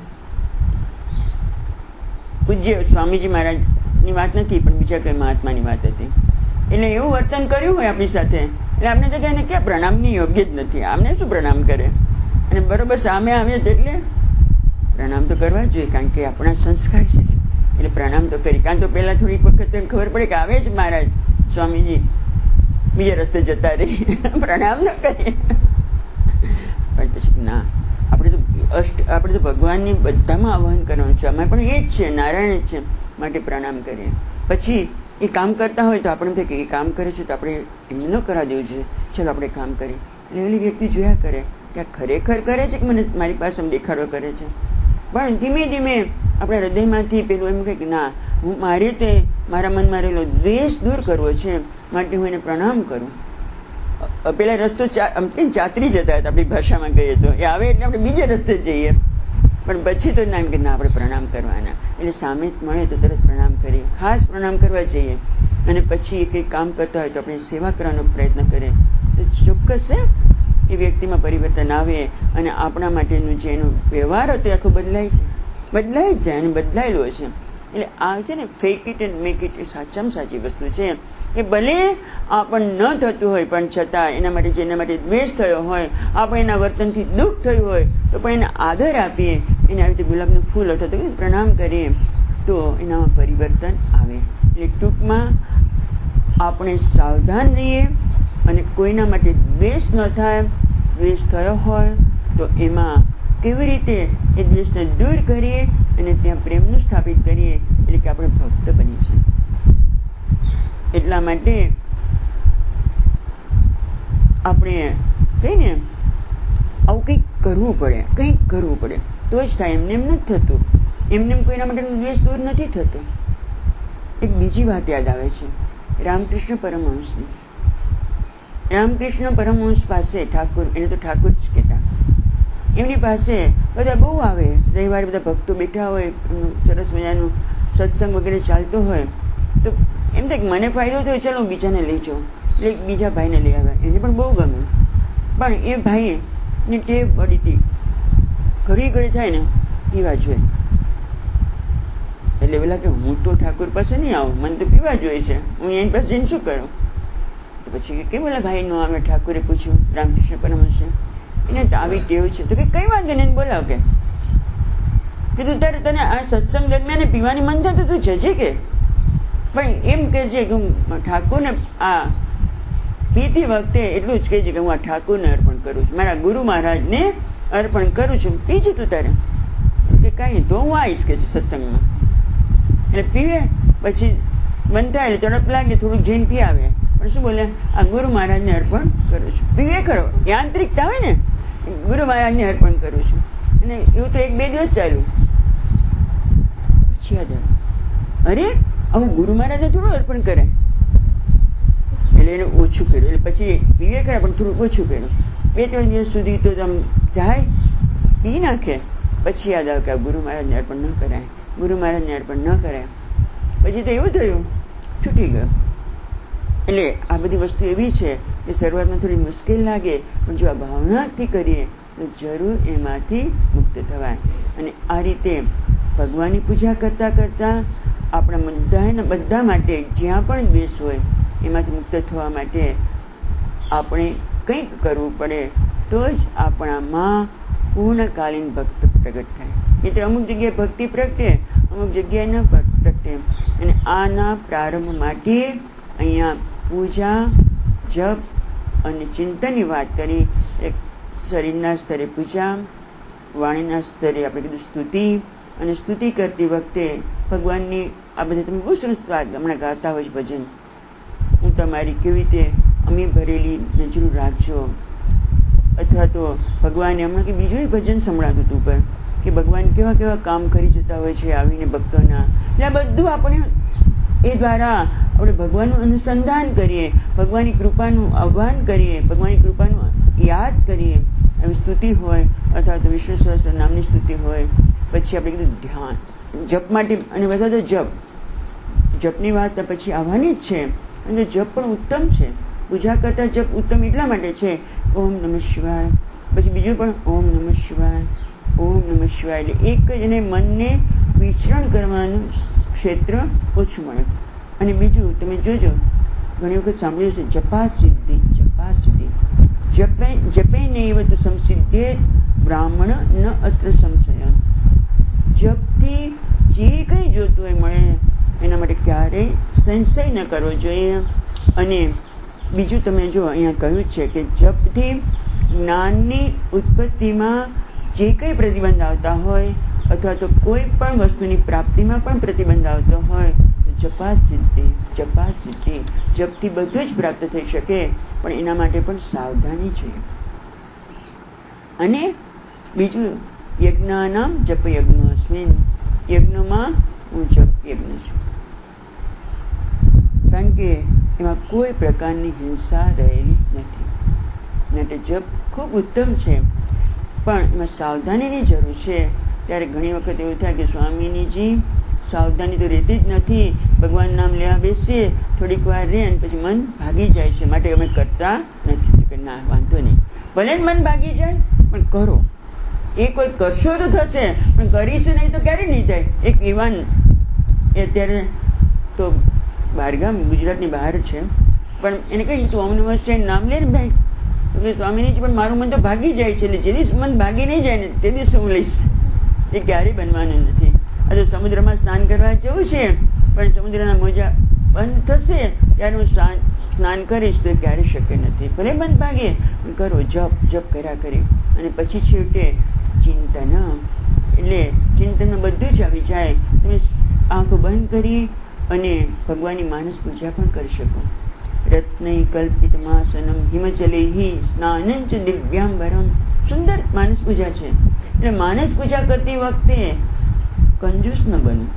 પૂજ્ય સ્વામીજી મહારાજની વાત નથી, પણ બીજા કોઈ મહાત્માની વાત હતી. એટલે એવું વર્તન કર્યું હોય આપણી સાથે, એટલે આપણે તો કહીને કે પ્રણામની યોગ્ય જ નથી, આમને શું પ્રણામ કરે. અને બરોબર સામે આવે એટલે પ્રણામ તો કરવા જોઈએ, કારણ કે આપણા સંસ્કાર છે. એટલે પ્રણામ તો કરી, કારણ તો પહેલા થોડીક વખત ખબર પડે કે આવે જ મહારાજ સ્વામીજી, બીજા રસ્તે જતા રહી, પ્રણામ ન કરીએ. પણ પછી ના, આપણે તો ભગવાનની બધામાં આહ્વાન કરવાનું છે. અમે પણ એ જ છે, નારાયણ જ છે, માટે પ્રણામ કરીએ. પછી એ કામ કરતા હોય તો આપણે થાય કે એ કામ કરે છે તો આપણે એમને ન કરા દેવું જોઈએ, ચલો આપણે કામ કરીએ. એટલે એવી વ્યક્તિ જોયા કરે કે આ ખરેખર કરે છે કે મને મારી પાસે દેખાડો કરે છે. પણ ધીમે ધીમે આપણા હૃદયમાંથી પેલું એમ કહે કે ના, હું મારે તે મારા મનમાં રહેલો દ્વેષ દૂર કરવો છે, માટે હું એને પ્રણામ કરું. પેલા રસ્તો ચાતરી જતા હતા, આપણી ભાષામાં કહીએ તો, એ આવે એટલે આપણે બીજે રસ્તે જઈએ. પણ પછી તો ના, એમ કે ના, આપણે પ્રણામ કરવાના. એટલે સામે મળે તો તરત પ્રણામ કરીએ, ખાસ પ્રણામ કરવા જઈએ. અને પછી એ કંઈક કામ કરતા હોય તો આપણે સેવા કરવાનો પ્રયત્ન કરીએ, તો ચોક્કસ એ વ્યક્તિમાં પરિવર્તન આવે અને આપણા માટેનું જે એનો વ્યવહાર હતો એ આખો બદલાય જ જાય અને બદલાયેલો છે. એટલે આ છે ને fake it and make it, એ સાચામાં સાચી વસ્તુ છે. એ ભલે આપણને ન થતું હોય પણ છતાં એના માટે જેના માટે દ્વેષ થયો હોય, આપણે એના વર્તનથી દુઃખ થયું હોય તો પણ એને આદર આપીએ, એને આવી રીતે ગુલાબનું ફૂલ અથવા તો પ્રણામ કરીએ તો એનામાં પરિવર્તન આવે. એટલે ટૂંકમાં આપણે સાવધાન રહીએ અને કોઈના માટે દ્વેષ ન થાય. દ્વેષ થયો હોય તો એમાં કેવી રીતે એ દ્વેષને દૂર કરીએ અને ત્યાં પ્રેમનું સ્થાપિત કરીએ, એટલે કે આપણે ભક્ત બની છીએ. એટલા માટે આપણે કહીને આવું કંઈક કરવું પડે તો જ થાય. એમને એમ નથી થતું, એમને કોઈના માટેનો દ્વેષ દૂર નથી થતો. એક બીજી વાત યાદ આવે છે રામકૃષ્ણ પરમહંસની. રામકૃષ્ણ પરમહંસ પાસે ઠાકુર, એને તો ઠાકુર જ કહેતા, એમની પાસે બધા બહુ આવે. રવિવારે બધા ભક્તો બેઠા હોય, સરસ મજાનું સત્સંગ વગેરે ચાલતો હોય તો એમ થાય કે મને ફાયદો થયો, ચાલો હું બીજાને લઈ જાઉં. એટલે બીજા ભાઈને લઈ આવ્યા, એને પણ બહુ ગમે. પણ એ ભાઈની ટેવ પડી હતી, ઘડી ઘડી થાય ને પીવા જોઈએ. એટલે પેલા કે હું તો ઠાકુર પાસે નહીં આવું, મને તો પીવા જોઈએ છે, હું એની પાસે જઈને શું કરું. તો પછી કેમ બોલા ભાઈ નો આવે. ઠાકુરે પૂછ્યું રામકૃષ્ણ પરમહંસે, એને તો આવી ટેવ છે. તો કે કઈ વાંધો નહીં, બોલાવ કે કીધું તારે તને આ સત્સંગ દરમિયાન પીવાની મન થાય તો તું જજે કે. પણ એમ કે છે કે હું ઠાકુરને આ પીતી વખતે એટલું જ કહે છે કે હું આ ઠાકુરને અર્પણ કરું છું, મારા ગુરુ મહારાજને અર્પણ કરું છું, પીજે તું તારે. કે કઈ તો હું આવીશ કે છે સત્સંગમાં. એટલે પીવે, પછી મન થાય એટલે તડપ લાગે, થોડુંક જઈને પી આવે, પણ શું બોલે આ ગુરુ મહારાજને અર્પણ કરું છું. પીવે ખરો, યાંત્રિકતા હોય ને, ગુરુ મહારાજને અર્પણ કરું છું. અને એવું તો 1-2 દિવસ ચાલ્યું. પછી યાદ આવ્યું, અરે આવું ગુરુ મહારાજને થોડું અર્પણ કરાય. એટલે એને ઓછું કર્યું. એટલે પછી પીવે કરે પણ થોડું ઓછું કર્યું. 2-3 દિવસ સુધી તો આમ જાય, પી નાખે. પછી યાદ આવે કે આ ગુરુ મહારાજને અર્પણ ન કરાય, ગુરુ મહારાજને અર્પણ ન કરાય. પછી તો એવું થયું, છૂટી ગયું. એટલે આ બધી વસ્તુ એવી છે કે શરૂઆતમાં થોડી મુશ્કેલ લાગે, પણ જો આ ભાવનાથી કરીએ તો જરૂર એમાંથી મુક્ત થવાય. અને આ રીતે ભગવાનની પૂજા કરતા કરતા આપણા બધા માટે જ્યાં પણ દ્વેષ હોય એમાંથી મુક્ત થવા માટે આપણે કંઈક કરવું પડે, તો જ આપણામાં પૂર્ણકાલીન ભક્ત પ્રગટ થાય. એટલે અમુક જગ્યાએ ભક્તિ પ્રગટે, અમુક જગ્યાએ ન પ્રગટે. અને આના પ્રારંભ માટે અહીંયા પૂજા, જપ અને ચિંતનની વાત કરી. એક શરીરના સ્તરે પૂજા, વાણીના સ્તરે આપણે કીધું સ્તુતિ, અને સ્તુતિ કરતી વખતે ભગવાનની આ બધા તમે બહુ સરસ વાત હમણાં ગાતા હોય ભજન, હું તમારી કેવી રીતે અમી ભરેલી નજરું રાખજો. અથવા તો ભગવાને હમણાં કે બીજું ભજન સંભળાતું હતું પર કે ભગવાન કેવા કેવા કામ કરી જતા હોય છે આવીને ભક્તોના. એટલે આ બધું આપણે એ દ્વારા આપણે ભગવાનનું અનુસંધાન કરીએ, ભગવાનની કૃપાનું આહ્વાન કરીએ, ભગવાનની કૃપાનું યાદ કરીએ. એવી સ્તુતિ હોય અથવા તો વિષ્ણુ સહસ્ત્ર નામની સ્તુતિ હોય. પછી આપણે કીધું ધ્યાન, જપ માટે, અને બધા તો જપની વાત પછી આવવાની જ છે. અને જપ પણ ઉત્તમ છે. પૂજા કરતા જપ ઉત્તમ એટલા માટે છે, ઓમ નમઃ શિવાય, પછી બીજું પણ ઓમ નમઃ શિવાય, ઓમ નમઃ શિવાય. એટલે એક જ એને મનને વિચરણ કરવાનું ક્ષેત્ર ઓછું મળે. અને બીજું તમે જોજો, ઘણી વખત સાંભળ્યું છે જપા સિદ્ધિ, જપા સિદ્ધિ. જપે નૈવ તુ સંસિદ્ધેત બ્રાહ્મણ ન અત્ર સંશય. જપથી જે કંઈ જોતું હોય મળે, એના માટે ક્યારેય સંશય ન કરવો જોઈએ. અને બીજું તમે જો અહીંયા કહ્યું છે કે જપથી જ્ઞાનની ઉત્પત્તિમાં જે કંઈ પ્રતિબંધ આવતા હોય અથવા તો કોઈ પણ વસ્તુની પ્રાપ્તિમાં પણ પ્રતિબંધ આવતો હોય, જપા સિદ્ધિ, જપા સિદ્ધિ. જપથી બધું જ પ્રાપ્ત થઈ શકે, પણ એના માટે પણ સાવધાની છે. અને બીજું યજ્ઞાનામ જપ યજ્ઞોસ્મિન, યજ્ઞમાં હું જપ યજ્ઞ છું. કારણ કે એમાં કોઈ પ્રકારની હિંસા રહેલી નથી. માટે જપ ખૂબ ઉત્તમ છે, પણ એમાં સાવધાનીની જરૂર છે. ત્યારે ઘણી વખત એવું થાય કે સ્વામીનીજી સાવધાની તો રહેતી જ નથી, ભગવાન નામ લેવા બેસીએ, થોડીક વાર રહે અને પછી મન ભાગી જાય છે, માટે અમે કરતા નથી. કે ના, વાંધો નહીં, ભલે મન ભાગી જાય પણ કરો. એ કોઈ કરશો તો થશે, પણ કરીશું નહીં તો ક્યારે નહીં થાય. એક યુવાન એ અત્યારે તો બહારગામ, ગુજરાતની બહાર છે, પણ એને કહ્યું તું ઓમ નમઃ શિવાય નામ લે ને ભાઈ. તો કે સ્વામીજી પણ મારું મન તો ભાગી જાય છે, એટલે જે દિવસ મન ભાગી નહીં જાય ને તે દિવસે હું લઈશ. એ ક્યારેય બનવાનું નથી. આ તો સમુદ્રમાં સ્નાન કરવા જવું છે, પણ સમુદ્રના મોજા બંધ થશે ત્યારે હું સ્નાન કરીશ તો ક્યારે શક્ય નથી. ભલે બંધ ભાગે પણ કરો, જપ કર્યા કરી. અને પછી છેવટે ચિંતન, એટલે ચિંતનમાં બધું જ આવી જાય. તમે આંખો બંધ કરી અને ભગવાનની માનસ પૂજા પણ કરી શકો. રત્નૈ કલ્પિત માસનમ હિમચલેહિ સ્નાનંચ દિવ્યાંબરમ. સુંદર માનસ પૂજા છે. એટલે માનસ પૂજા કરતી વખતે કંજૂસ ન બનો.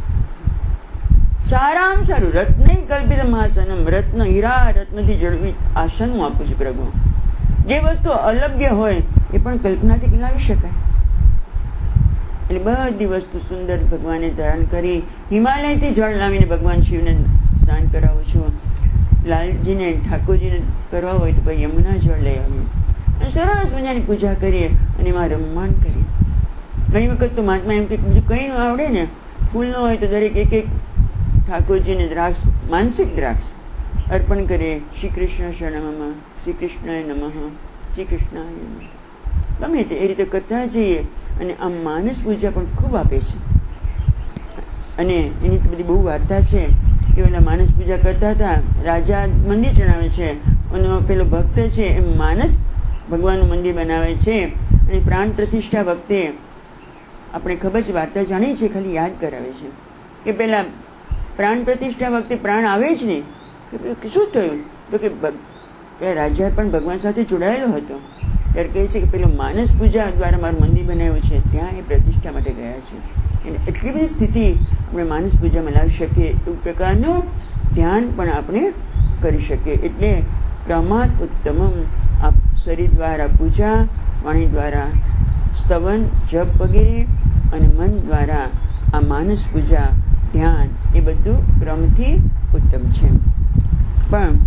સારામાં સારું રત્નૈ કલ્પિત માસનમ, રત્ન હીરા રત્નથી જળવિત આસન હું આપું છું પ્રભુ. જે વસ્તુ અલભ્ય હોય એ પણ કલ્પનાથી લાવી શકાય. એટલે બધી વસ્તુ સુંદર ભગવાને ધારણ કરી. હિમાલયથી જળ લાવીને ભગવાન શિવને સ્નાન કરાવું છું. લાલજીને ઠાકોરજીને કરવા હોય તો ભાઈ યમુના જળ લઈ આવ્યું અને સરસ મજાની પૂજા કરીએ અને એમાં રમમાન કરીએ. ઘણી વખત તો મહાત્મા એમ કે બીજું કંઈ ન આવડે ને, ફૂલ ન હોય તો દરેક એક એક ઠાકોરજીને દ્રાક્ષ, માનસિક દ્રાક્ષ અર્પણ કરીએ. શ્રી કૃષ્ણ શરણમાં, શ્રી કૃષ્ણાય નમઃ, શ્રી કૃષ્ણાય નમઃ. ગમે તે એ રીતે કરતા જઈએ. અને આમ માનસ પૂજા પણ ખૂબ આપે છે. અને એની તો બધી બહુ વાર્તા છે. એ ઓલા માનસ પૂજા કરતા હતા, રાજા મંદિર ચણાવે છે, અને પેલો ભક્ત છે એ માનસ ભગવાનનું મંદિર બનાવે છે. અને પ્રાણ પ્રતિષ્ઠા વખતે આપણે ખબર છે, વાર્તા જાણી છે, ખાલી યાદ કરાવે છે કે પેલા પ્રાણ પ્રતિષ્ઠા વખતે પ્રાણ આવે જ નહીં. કે શું થયું? તો કે રાજા પણ ભગવાન સાથે જોડાયેલો હતો. ત્યારે કહે છે કે પેલો માનસ પૂજા દ્વારા મારું મંદિર બનાવ્યું છે, ત્યાં એ પ્રતિષ્ઠા માટે ગયા છે. એટલે એટલી બધી સ્થિતિ આપણે માનસ પૂજામાં લાવી શકીએ, એવું પ્રકારનું ધ્યાન પણ આપણે કરી શકીએ. એટલે પ્રમાદ ઉત્તમમ. આ શરીર દ્વારા પૂજા, વાણી દ્વારા સ્તવન, જપ વગેરે, અને મન દ્વારા આ માનસ પૂજા, ધ્યાન, એ બધું ક્રમથી ઉત્તમ છે. પણ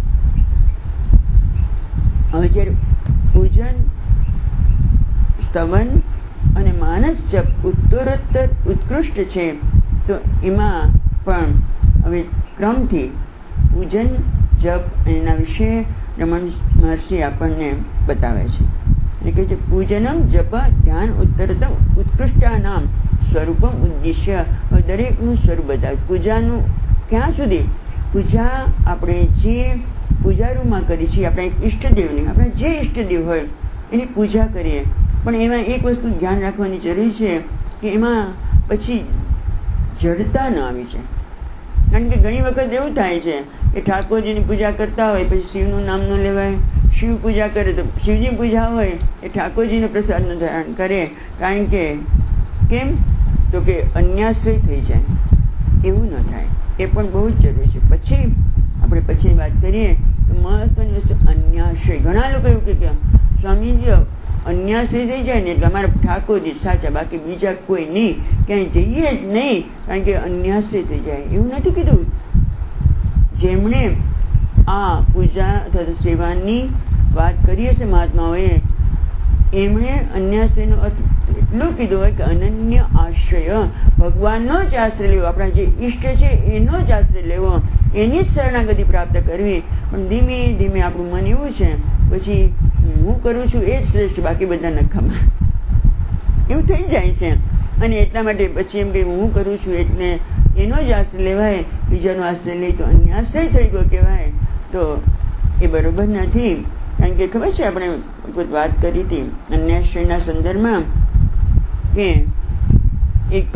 હવે જ્યારે પૂજન, સ્તવન અને માનસ જપ ઉત્તરોત્તર ઉત્કૃષ્ટ છે, તો એમાં પણ હવે ક્રમથી પૂજન, જપ એના વિશે રમણ મહર્ષિ આપણને બતાવે છે. એટલે કે છે પૂજનમ જપ ધ્યાન ઉત્તરતમ ઉત્કૃષ્ટાનામ સ્વરૂપમ ઉદ્દેશ્ય. દરેકનું સ્વરૂપ બતાવે. પૂજાનું ક્યાં સુધી? પૂજા આપણે જે પૂજારૂમાં કરી છીએ, આપણા એક ઈષ્ટદેવની, આપણે જે ઈષ્ટદેવ હોય એની પૂજા કરીએ, પણ એમાં એક વસ્તુ ધ્યાન રાખવાની જરૂર છે કે એમાં પછી જડતા ન આવી છે. કારણ કે ઘણી વખત એવું થાય છે કે ઠાકોરજીની પૂજા કરતા હોય પછી શિવનું નામ ન લેવાય, શિવ પૂજા કરે તો શિવજી પૂજા હોય એ ઠાકોરજીનો પ્રસાદનું ધારણ કરે. કારણ કે કેમ? તો કે અન્યાશ્રય થઈ જાય. એવું ન થાય, એ પણ બહુ જ જરૂરી છે. પછી આપણે પછીની વાત કરીએ તો મહત્વની વસ્તુ અન્યાશ્રય. ઘણા લોકો એવું કે સ્વામીજી અન્યાશ્રય થઈ જાય ને એટલે અમારા ઠાકોરજી સાચા, બાકી બીજા કોઈ નહીં, ક્યાંય જઈએ જ નહીં, કારણ કે અન્યાશ્રય થઈ જાય. એવું નથી કીધું. જેમણે આ પૂજા તથા સેવાની વાત કરી હશે મહાત્માઓએ, એમણે અન્યાશ્રયનો અર્થ એટલો કીધો હોય કે અનન્ય આશ્રય, ભગવાનનો જ આશ્રય લેવો, આપણા જે ઈષ્ટ છે એનો જ આશ્રય લેવો, એની જ શરણાગતિ પ્રાપ્ત કરવી. પણ ધીમે ધીમે આપણું મન એવું છે પછી હું કરું છું એ જ શ્રેષ્ઠ, બાકી બધા નકામા, એવું થઈ જાય છે. અને એટલા માટે પછી એમ કે હું કરું છું એટલે એનો જ આશ્રય લેવાય, બીજાનો આશ્રય લઈ તો અન્ય આશ્રય થઈ ગયો કહેવાય. તો એ બરોબર નથી. કારણ કે ખબર છે આપણે વાત કરી હતી અન્યાશ્રયના સંદર્ભમાં કે એક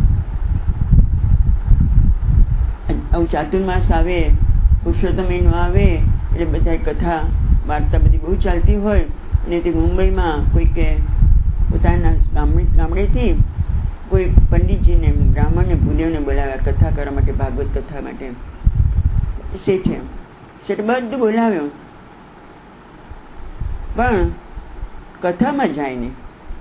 આવું ચાતુર્માસ આવે, પુરુષોત્તમ મહિનો આવે એટલે બધા કથા વાર્તા બધી બહુ ચાલતી હોય. અને તે મુંબઈમાં કોઈકે પોતાના ગામડેથી કોઈ પંડિતજીને, બ્રાહ્મણને, ભૂદેવને બોલાવ્યા કથા કરવા માટે, ભાગવત કથા માટે. શેઠે બધું બોલાવ્યો, પણ કથામાં જાય નહીં.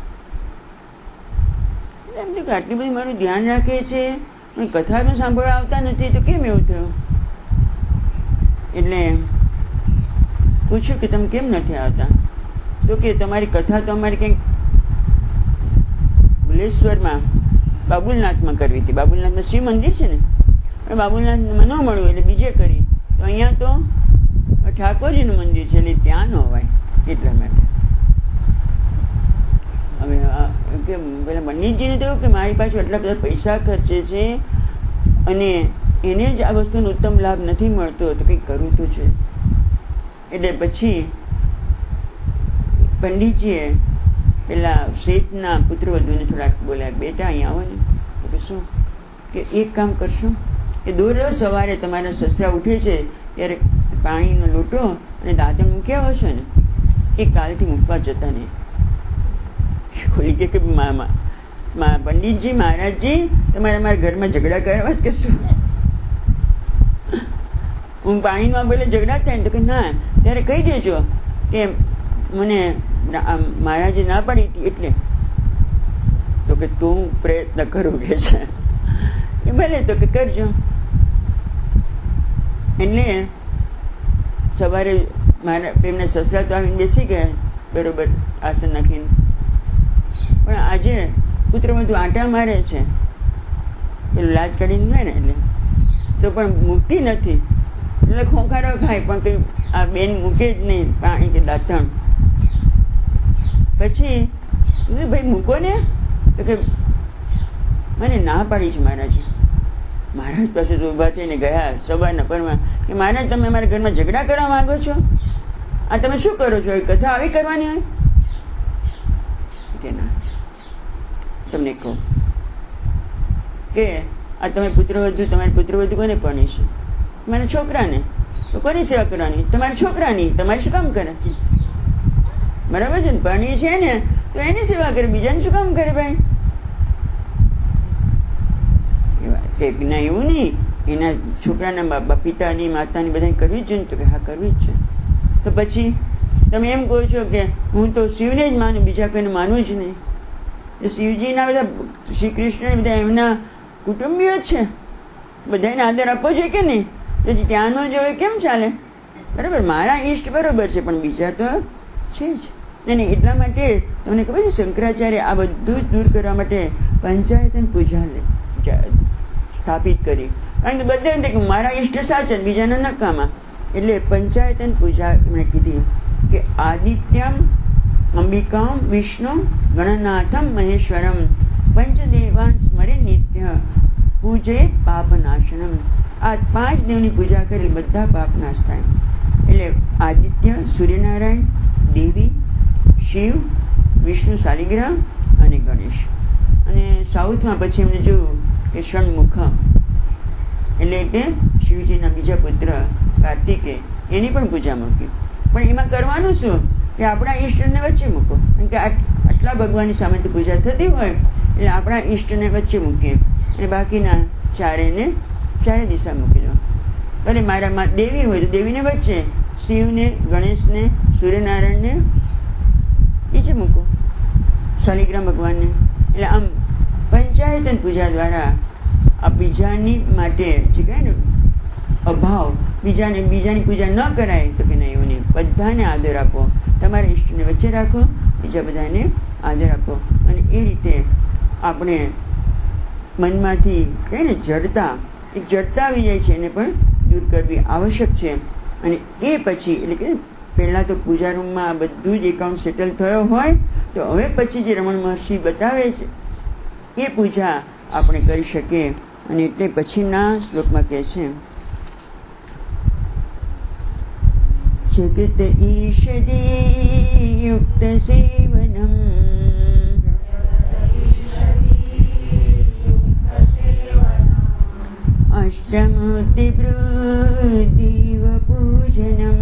એમ તો આટલી બધી મારું ધ્યાન રાખે છે પણ કથાનું સાંભળવા આવતા નથી, તો કેમ એવું થયું? એટલે પૂછ્યું કે તમે કેમ નથી આવતા? તો કે તમારી કથા તો અમારી કંઈક ભુલેશ્વરમાં બાબુલનાથમાં કરવી હતી. બાબુલનાથમાં શિવ મંદિર છે ને, પણ બાબુલનાથમાં ન મળ્યું એટલે બીજે કરી. તો અહીંયા તો ઠાકોરજીનું મંદિર છે એટલે ત્યાં ન હોવાય, એટલા માટે. હવે પેલા પંડિતજીને તો કે મારી પાસે આટલા બધા પૈસા ખર્ચે છે અને એને જ આ વસ્તુનો ઉત્તમ લાભ નથી મળતો, તો કંઈક કરવું તો છે. એટલે પછી પંડિતજીએ પેલા શેઠના પુત્રવધુને થોડાક બોલ્યા, બેટા અહીંયા આવો ને. તો કે શું? કે એક કામ કરશો કે દરરોજ સવારે તમારા સસરા ઉઠે છે ત્યારે પાણીનો લોટો અને દાંતણ મૂક્યા હશે ને, એ કાલથી મૂકવા જતા નહીં. ખોલી કે પંડિતજી, મહારાજજી, તમારે અમારા ઘરમાં ઝઘડા કરવા જ કે શું? હું પાણીમાં બોલે ઝઘડા થાય ને તો કે ના, ત્યારે કહી દેજો કે મને મહારાજે ના પાડી હતી એટલે. તો કે તું પ્રયત્ન કરું કે છે. ભલે, તો કે કરજો. એટલે સવારે મારા એમના સસરા તો આવીને બેસી ગયા બરોબર આસન નાખીને, પણ આજે પુત્ર બધું આંટા મારે છે, પેલું લાજ કાઢીને હોય ને એટલે, તો પણ મૂકતી નથી. એટલે ખોખારો ખાય પણ કઈ આ બેન મૂકે જ નહીં પાણી કે દાંતણ. પછી ભાઈ મૂકો ને, તો કે મને ના પાડી છે મહારાજે. મહારાજ પાસે તો ઉભા થઈને ગયા સવારના પરમાં કે મહારાજ તમે અમારા ઘરમાં ઝઘડા કરવા માંગો છો? આ તમે શું કરો છો? કથા આવી કરવાની હોય કે ના? તમને કહું કે આ તમે પુત્રવધુ, તમારી પુત્રવધુ કોને પરણી છે? તમારા છોકરાને. તો કોની સેવા કરવાની? તમારા છોકરાની. તમારે શું કામ કરે? બરાબર છે ને? પરણી છે ને તો એની સેવા કરે, બીજાને શું કામ કરે ભાઈ? ના, એવું નહીં. એના છોકરાના પિતાની, માતાની બધાને કરવી જ છે ને? તો કે હા, કરવી જ છે. તો પછી તમે એમ કહો છો કે હું તો શિવને જ માનું, બીજા કોઈને માનવું જ નહીં. શિવજીના બધા, શ્રી કૃષ્ણ બધા એમના કુટુંબીઓ જ છે, બધાને આદર આપવો છે કે નહીં? પછી ત્યાં ન જોવે કેમ ચાલે? બરાબર, મારા ઈષ્ટ બરોબર છે પણ બીજા તો છે જ. અને એટલા માટે તમને ખબર છે શંકરાચાર્ય આ બધું જ દૂર કરવા માટે પંચાયતન પૂજા સ્થાપિત કરી. કારણ કે બધા કે મારા ઈષ્ટ સાચા, બીજાના નકામા. એટલે પંચાયતન પૂજા એમણે કીધી કે આદિત્યમ, અંબિકામ, વિષ્ણુ, ગણનાથમ, મહેશ્વરમ, પંચદેવાન સ્મરે નિત્ય પૂજે પાપનાશનમ. આ 5 દેવની પૂજા કરી બધા પાપ નાશ થાય. એટલે આદિત્ય, સૂર્યનારાયણ, દેવી, શિવ, વિષ્ણુ શાલિગ્રાહ અને ગણેશ. અને સાઉથમાં પછી એમને જોયું કે ષણમુખ, એટલે કે શિવજીના બીજા પુત્ર કાર્તિકે, એની પણ પૂજા મૂકી. પણ એમાં કરવાનું શું કે આપણા ઈષ્ટને વચ્ચે મૂકો. કારણ કે આટલા ભગવાનની સામેથી પૂજા થતી હોય એટલે આપણા ઈષ્ટને વચ્ચે મૂકીએ અને બાકીના ચારે દિશા મૂકી દો. ભલે મારામાં દેવી હોય તો દેવીને વચ્ચે, શિવને, ગણેશને, સૂર્યનારાયણને નીચે મૂકો, શાલિગ્રામ ભગવાનને. એટલે આમ પંચાયતન પૂજા દ્વારા આ બીજાની માટે જે કહે ને અભાવ, બીજાની પૂજા ન કરાય તો કે નહીં, એવું નહીં. બધાને આદર આપો, તમારા ઈષ્ટને વચ્ચે રાખો, બીજા બધાને આદર આપો. અને એ રીતે આપણે મનમાંથી કહે ને જડતા આવી જાય છે, એને પણ દૂર કરવી આવશ્યક છે. અને એ પછી એટલે કે પહેલાં તો પૂજા રૂમમાં આ બધું જ એકાઉન્ટ સેટલ થયો હોય તો હવે પછી જે રમણ મહર્ષિ બતાવે છે એ પૂજા આપણે કરી શકીએ. અને એટલે પછીના શ્લોકમાં કહે છે, જગત ઈષદી યુક્ત સેવનમ અષ્ટમૂર્તિભૃદેવ પૂજનમ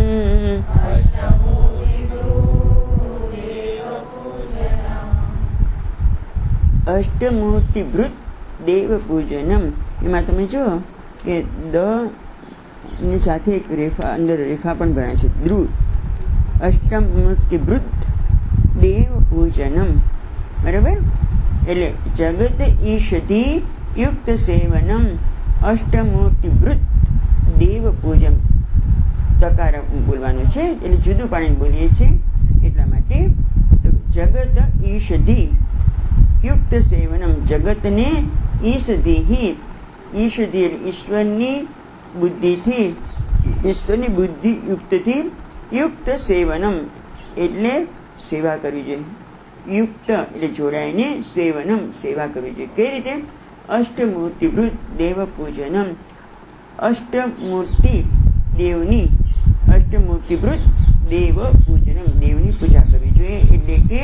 અષ્ટમૂર્તિભૃત દેવ પૂજનમ. એમાં તમે જો કે દ ની સાથે એક રેફા અંદર રેફા પણ ગણાય છે, ધ્રુવ. અષ્ટમૂર્તિભૃત દેવ પૂજનમ, બરાબર. એટલે જગત ઈષધી યુક્ત સેવનમ અષ્ટમૂર્તિભૃત દેવ પૂજન. તકાર બોલવાનું છે, એટલે જુદું પાણી બોલીએ છીએ એટલા માટે. તો જગત ઈષધી યુક્ત સેવનમ, જગતને ઈષધી, ઈષધી ઈશ્વરની બુદ્ધિથી, ઈશ્વરની બુદ્ધિ યુક્તથી યુક્ત સેવનમ એટલે સેવા કરવી જોઈએ. યુક્ત એટલે જોડાઈને, સેવનમ સેવા કરવી જોઈએ. કઈ રીતે? અષ્ટમૂર્તિભૃત દેવ પૂજનમ, અષ્ટમૂર્તિ દેવની, અષ્ટમૂર્તિભૃત દેવ પૂજનમ દેવની પૂજા કરવી જોઈએ. એટલે કે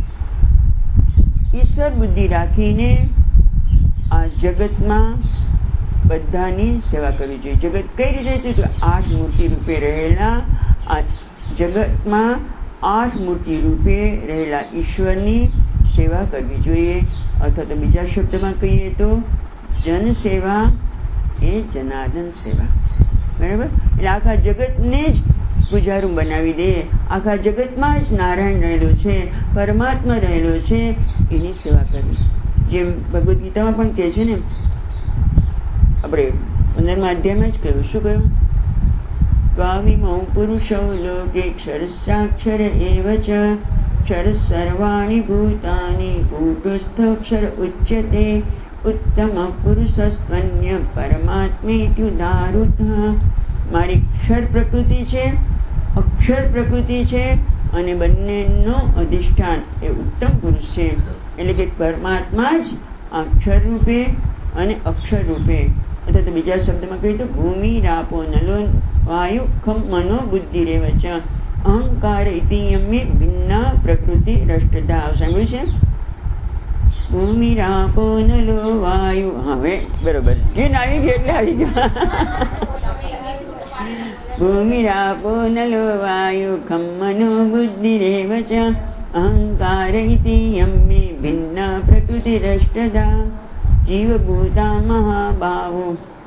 ઈશ્વર બુદ્ધિ રાખીને આ જગતમાં બધાની સેવા કરવી જોઈએ. જગત કઈ રીતે છે? તો 8 મૂર્તિ રૂપે રહેલા આ જગતમાં 8 મૂર્તિ રૂપે રહેલા ઈશ્વરની સેવા કરવી જોઈએ. અથવા તો બીજા શબ્દમાં કહીએ તો જન સેવા એ જનાર્દન સેવા, બરાબર. એટલે આખા જગતને જ પૂજારૂમ બનાવી દે, આખા જગતમાં જ નારાયણ રહેલો છે, પરમાત્મા રહેલો છે, એની સેવા કરવી. જેમ ભગવદ્ ગીતામાં પણ કહે છે ને, આપણે 15મા અધ્યાયમાં જ કહ્યું, શું કહ્યું? દ્વાવિમૌ પુરુષૌ લોકે ક્ષરસાક્ષર એવ ચ ક્ષર સર્વાણિ ભૂતાનિ કૂટસ્થક્ષર ઉચ્યતે ઉત્તમ પુરુષસ્ત્વન્ય પરમાત્મેત્યુદારુતઃ. મારી ક્ષર પ્રકૃતિ છે, અક્ષર પ્રકૃતિ છે, અને બંનેનો અધિષ્ઠાન એ ઉત્તમ પુરુષ છે. એટલે કે પરમાત્મા જ અક્ષર રૂપે અને અક્ષર રૂપે, અથવા તો બીજા શબ્દમાં કહીએ તો ભૂમિ રાપો નલો વાયુ ખમ મનો બુદ્ધિ રેવ ચ અહંકાર ઇતિ યમ્ય ભિન્ના પ્રકૃતિ રષ્ટતા. સાંભળ્યું છે? ભૂમિ રાપો નલો વાયુ. હવે બરોબર, જે આવી ગયો એટલે આવી ગયો. ભૂમિ રાપો નલો વાયુ ખમ મનો બુદ્ધિ રેવ ચ અહંકાર ઇતિ યમ્ય ભિન્ના પ્રકૃતિ રષ્ટતા જીવભૂતા મહાભાવો.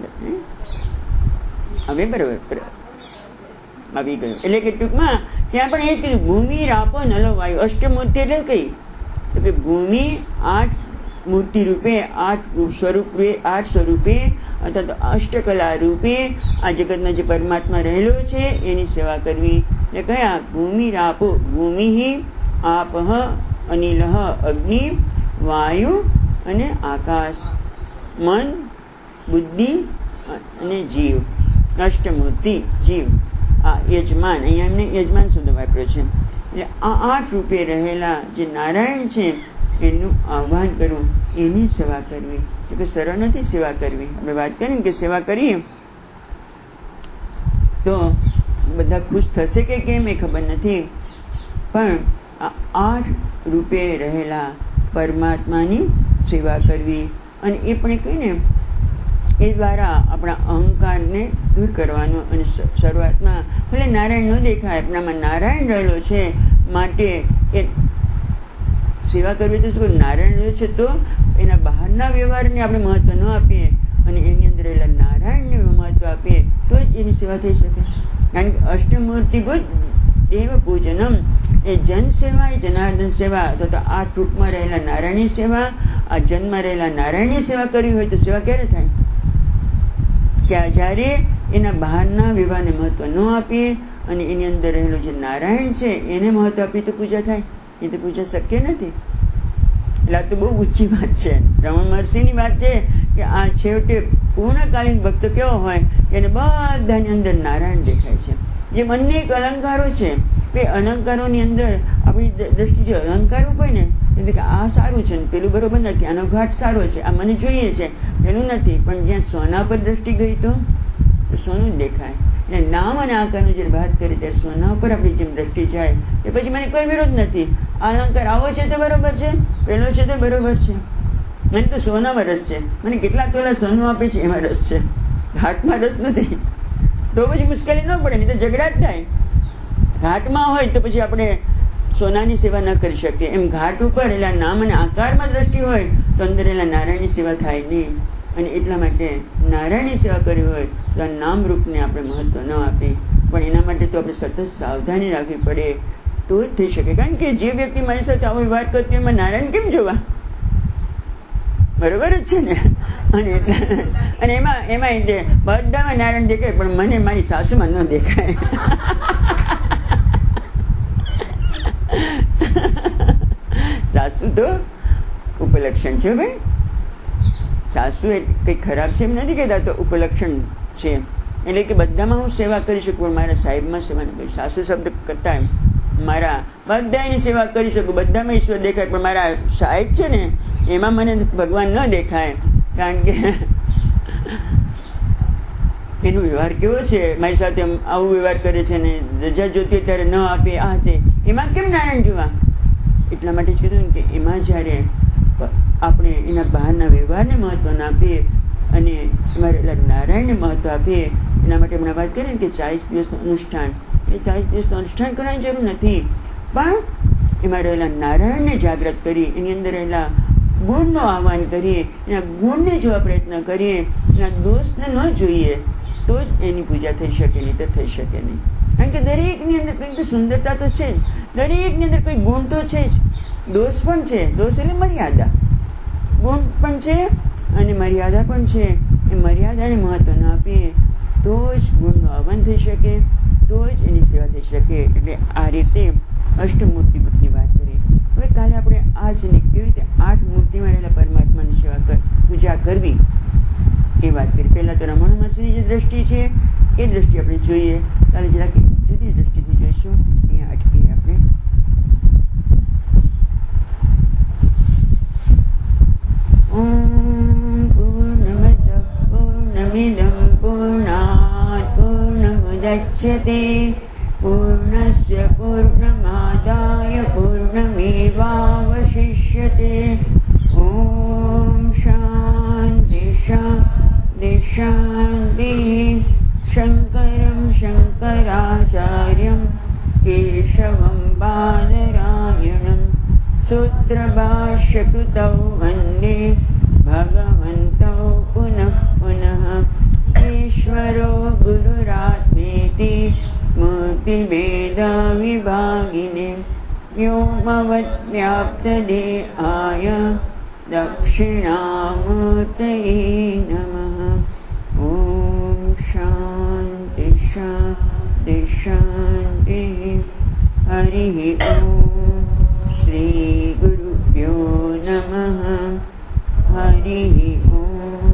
હવે બરોબર આવી ગયું. એટલે કે ટૂંકમાં ત્યાં પણ એ જ કીધું, ભૂમિ રાપો નલો વાયુ. અષ્ટમૂર્તિ એટલે કઈ? તો કે ભૂમિ 8 મૂર્તિ રૂપે, 8 સ્વરૂપે, 8 સ્વરૂપે અથવા તો અષ્ટકલા રૂપે આ જગતમાં જે પરમાત્મા રહેલો છે એની સેવા કરવી. એટલે કયા? ભૂમિ રાપો, ભૂમિ આપહ અનિલહ અગ્નિ વાયુ અને આકાશ, મન બુદ્ધિ અને જીવ. અષ્ટમૂર્તિ જીવ, આ યજમાન, અહીંયા એમને યજમાન શબ્દ વાપર્યો છે. એટલે આ 8 રૂપે રહેલા જે નારાયણ છે એનું આહ્વાન કરવું, એની સેવા કરવી. તો કે સરળ નથી સેવા કરવી. આપણે વાત કરીએ કે સેવા કરીએ તો બધા ખુશ થશે કે કેમ એ ખબર નથી, પણ આ 8 રૂપે રહેલા પરમાત્માની સેવા કરવી. અને એ પણ કહીને એ દ્વારા આપણા અહંકારને દૂર કરવાનો. અને શરૂઆતમાં ભલે નારાયણ ન દેખાય, આપણામાં નારાયણ રહેલો છે માટે એ સેવા કરવી. તો શું નારાયણ રહ્યો છે તો એના બહારના વ્યવહારને આપણે મહત્વ ન આપીએ, અને એની અંદર રહેલા નારાયણને મહત્વ આપીએ તો જ એની સેવા થઈ શકે. કારણ કે અષ્ટમૂર્તિભૂત દેવ પૂજનમ એ જન સેવા, એ જનાર્દન સેવા, અથવા તો આ ટૂંકમાં રહેલા નારાયણની સેવા, આ જન્મમાં રહેલા નારાયણની સેવા કરવી હોય તો સેવા ક્યારે થાય? કે જ્યારે એના બહારના વિવાહને મહત્વ ન આપીએ અને એની અંદર રહેલો જે નારાયણ છે એને મહત્વ આપીએ તો પૂજા થાય? એ તો પૂજા શક્ય નથી. એટલે આ તો બહુ ઊંચી વાત છે. રમણ મહર્ષિની વાત છે કે આ છેવટે પૂર્ણકાલીન ભક્ત કેવો હોય કે એને બધાની અંદર નારાયણ દેખાય છે. જે બંને એક અલંકારો છે, એ અલંકારોની અંદર આપણી દ્રષ્ટિ જે અલંકારો હોય ને એટલે કે આ સારું છે ને પેલું બરોબર નથી, આનો ઘાટ સારો છે, આ મને જોઈએ છે, પેલું નથી. પણ જ્યાં સોના પર દ્રષ્ટિ ગઈ તો સોનું જ દેખાય. એટલે નામ અને આકારનું જે વાત કરી ત્યારે સોના ઉપર આપણી જેમ દ્રષ્ટિ જાય એ પછી મને કોઈ વિરોધ નથી. આ અલંકાર આવો છે તો બરોબર છે, પેલો છે તો બરોબર છે, મને તો સોનામાં રસ છે, મને કેટલા તોલા સોનું આપે છે એમાં રસ છે, ઘાટમાં રસ નથી. તો પછી મુશ્કેલી ન પડે, નહીં તો ઝઘડા જ થાય. ઘાટમાં હોય તો પછી આપણે સોનાની સેવા ન કરી શકીએ. એમ ઘાટ ઉપર એટલે નામ અને આકારમાં દ્રષ્ટિ હોય તો અંદર એલા નારાયણની સેવા થાય નહીં. અને એટલા માટે નારાયણની સેવા કરવી હોય તો આ નામ રૂપને આપણે મહત્વ ન આપીએ. પણ એના માટે તો આપણે સતત સાવધાની રાખવી પડે તો જ થઈ શકે. કારણ કે જે વ્યક્તિ મારી સાથે આવો વાત કરતી એમાં નારાયણ કેમ જોવા? બરોબર જ છે ને. અને એમાં બધામાં નારાયણ દેખાય પણ મને મારી સાસુમાં ન દેખાય. સાસુ તો ઉપલક્ષણ છે ભાઈ. સાસુ એ કઈ ખરાબ છે એમ નથી કહેતા, તો ઉપલક્ષણ છે. એટલે કે બધામાં હું સેવા કરી શકું પણ મારા સાહેબમાં સેવા ન કરી. સાસુ શબ્દ કરતા મારા બધાની સેવા કરી શકું, બધામાં ઈશ્વર દેખાય પણ મારા સાહેબ છે ને એમાં મને ભગવાન ન દેખાય. કારણ કે એનો વ્યવહાર કેવો છે, મારી સાથે આવું વ્યવહાર કરે છે ને રજા જોતી ત્યારે ન આપે, આ તે એમાં કેમ નારાયણ જોવા? એટલા માટે જ કીધું ને કે એમાં જ્યારે આપણે એના બહારના વ્યવહારને મહત્વ ના આપીએ અને એમાં રહેલા નારાયણને મહત્વ આપીએ. એના માટે હમણાં વાત કરીએ ને કે 40 દિવસનું અનુષ્ઠાન, એ 40 દિવસનું અનુષ્ઠાન કરવાની જરૂર નથી, પણ એમાં રહેલા નારાયણને જાગૃત કરી એની અંદર રહેલા ગુણનું આહ્વાન કરીએ, એના ગુણને જોવા પ્રયત્ન કરીએ, એના દોષને ન જોઈએ તો જ એની પૂજા થઈ શકે, નહીં તો થઈ શકે નહીં. કારણ કે દરેકની અંદર કંઈક તો સુંદરતા તો છે જ, દરેકની અંદર કોઈ ગુણ તો છે જ, દોષ પણ છે. દોષ એટલે મર્યાદા, ગુણ પણ છે અને મર્યાદા પણ છે. એ મર્યાદાને મહત્વ ન આપીએ તો જ ગુણનું આહ્વાન થઈ શકે, તો જ એની સેવા થઈ શકે. એટલે આ રીતે અષ્ટમૂર્તિભૂતની વાત કરી. હવે કાલે આપણે આજની કેવી રીતે 8 મૂર્તિમાં રહેલા પરમાત્માની સેવા પૂજા કરવી એ વાત કરી. પહેલા તો રમણ મહર્ષિની જે દ્રષ્ટિ છે એ દ્રષ્ટિ આપણે જોઈએ. કાલે જરાક જુદી દ્રષ્ટિથી જોઈશું. અહીંયા અટકીએ આપણે. પૂર્ણમિદં પૂર્ણાત પૂર્ણમુદચ્યતે પૂર્ણસ્ય પૂર્ણમાદાય પૂર્ણમેવાવશિષ્યતે. ઓમ શાંતિ શાંતિ શાંતિ. શંકરં શંકરાચાર્યં કેશવં બાદરાયણં સૂત્રભાષ્યકૃતૌ વંદે ભગવन्तौ પુનઃ પુનઃ. ઈશ્વરો ગુરુરાત્મેતિ મૂર્તિભેદવિભાગિને વ્યોમવદ્વ્યાપ્તદેહાય દક્ષિણામૂર્તયે નમઃ. ઓમ શાંતિ શાંતિ શાંતિ. હરિ ઓમ. શ્રી ગુરુભ્યો નમઃ. હરિ ઓમ.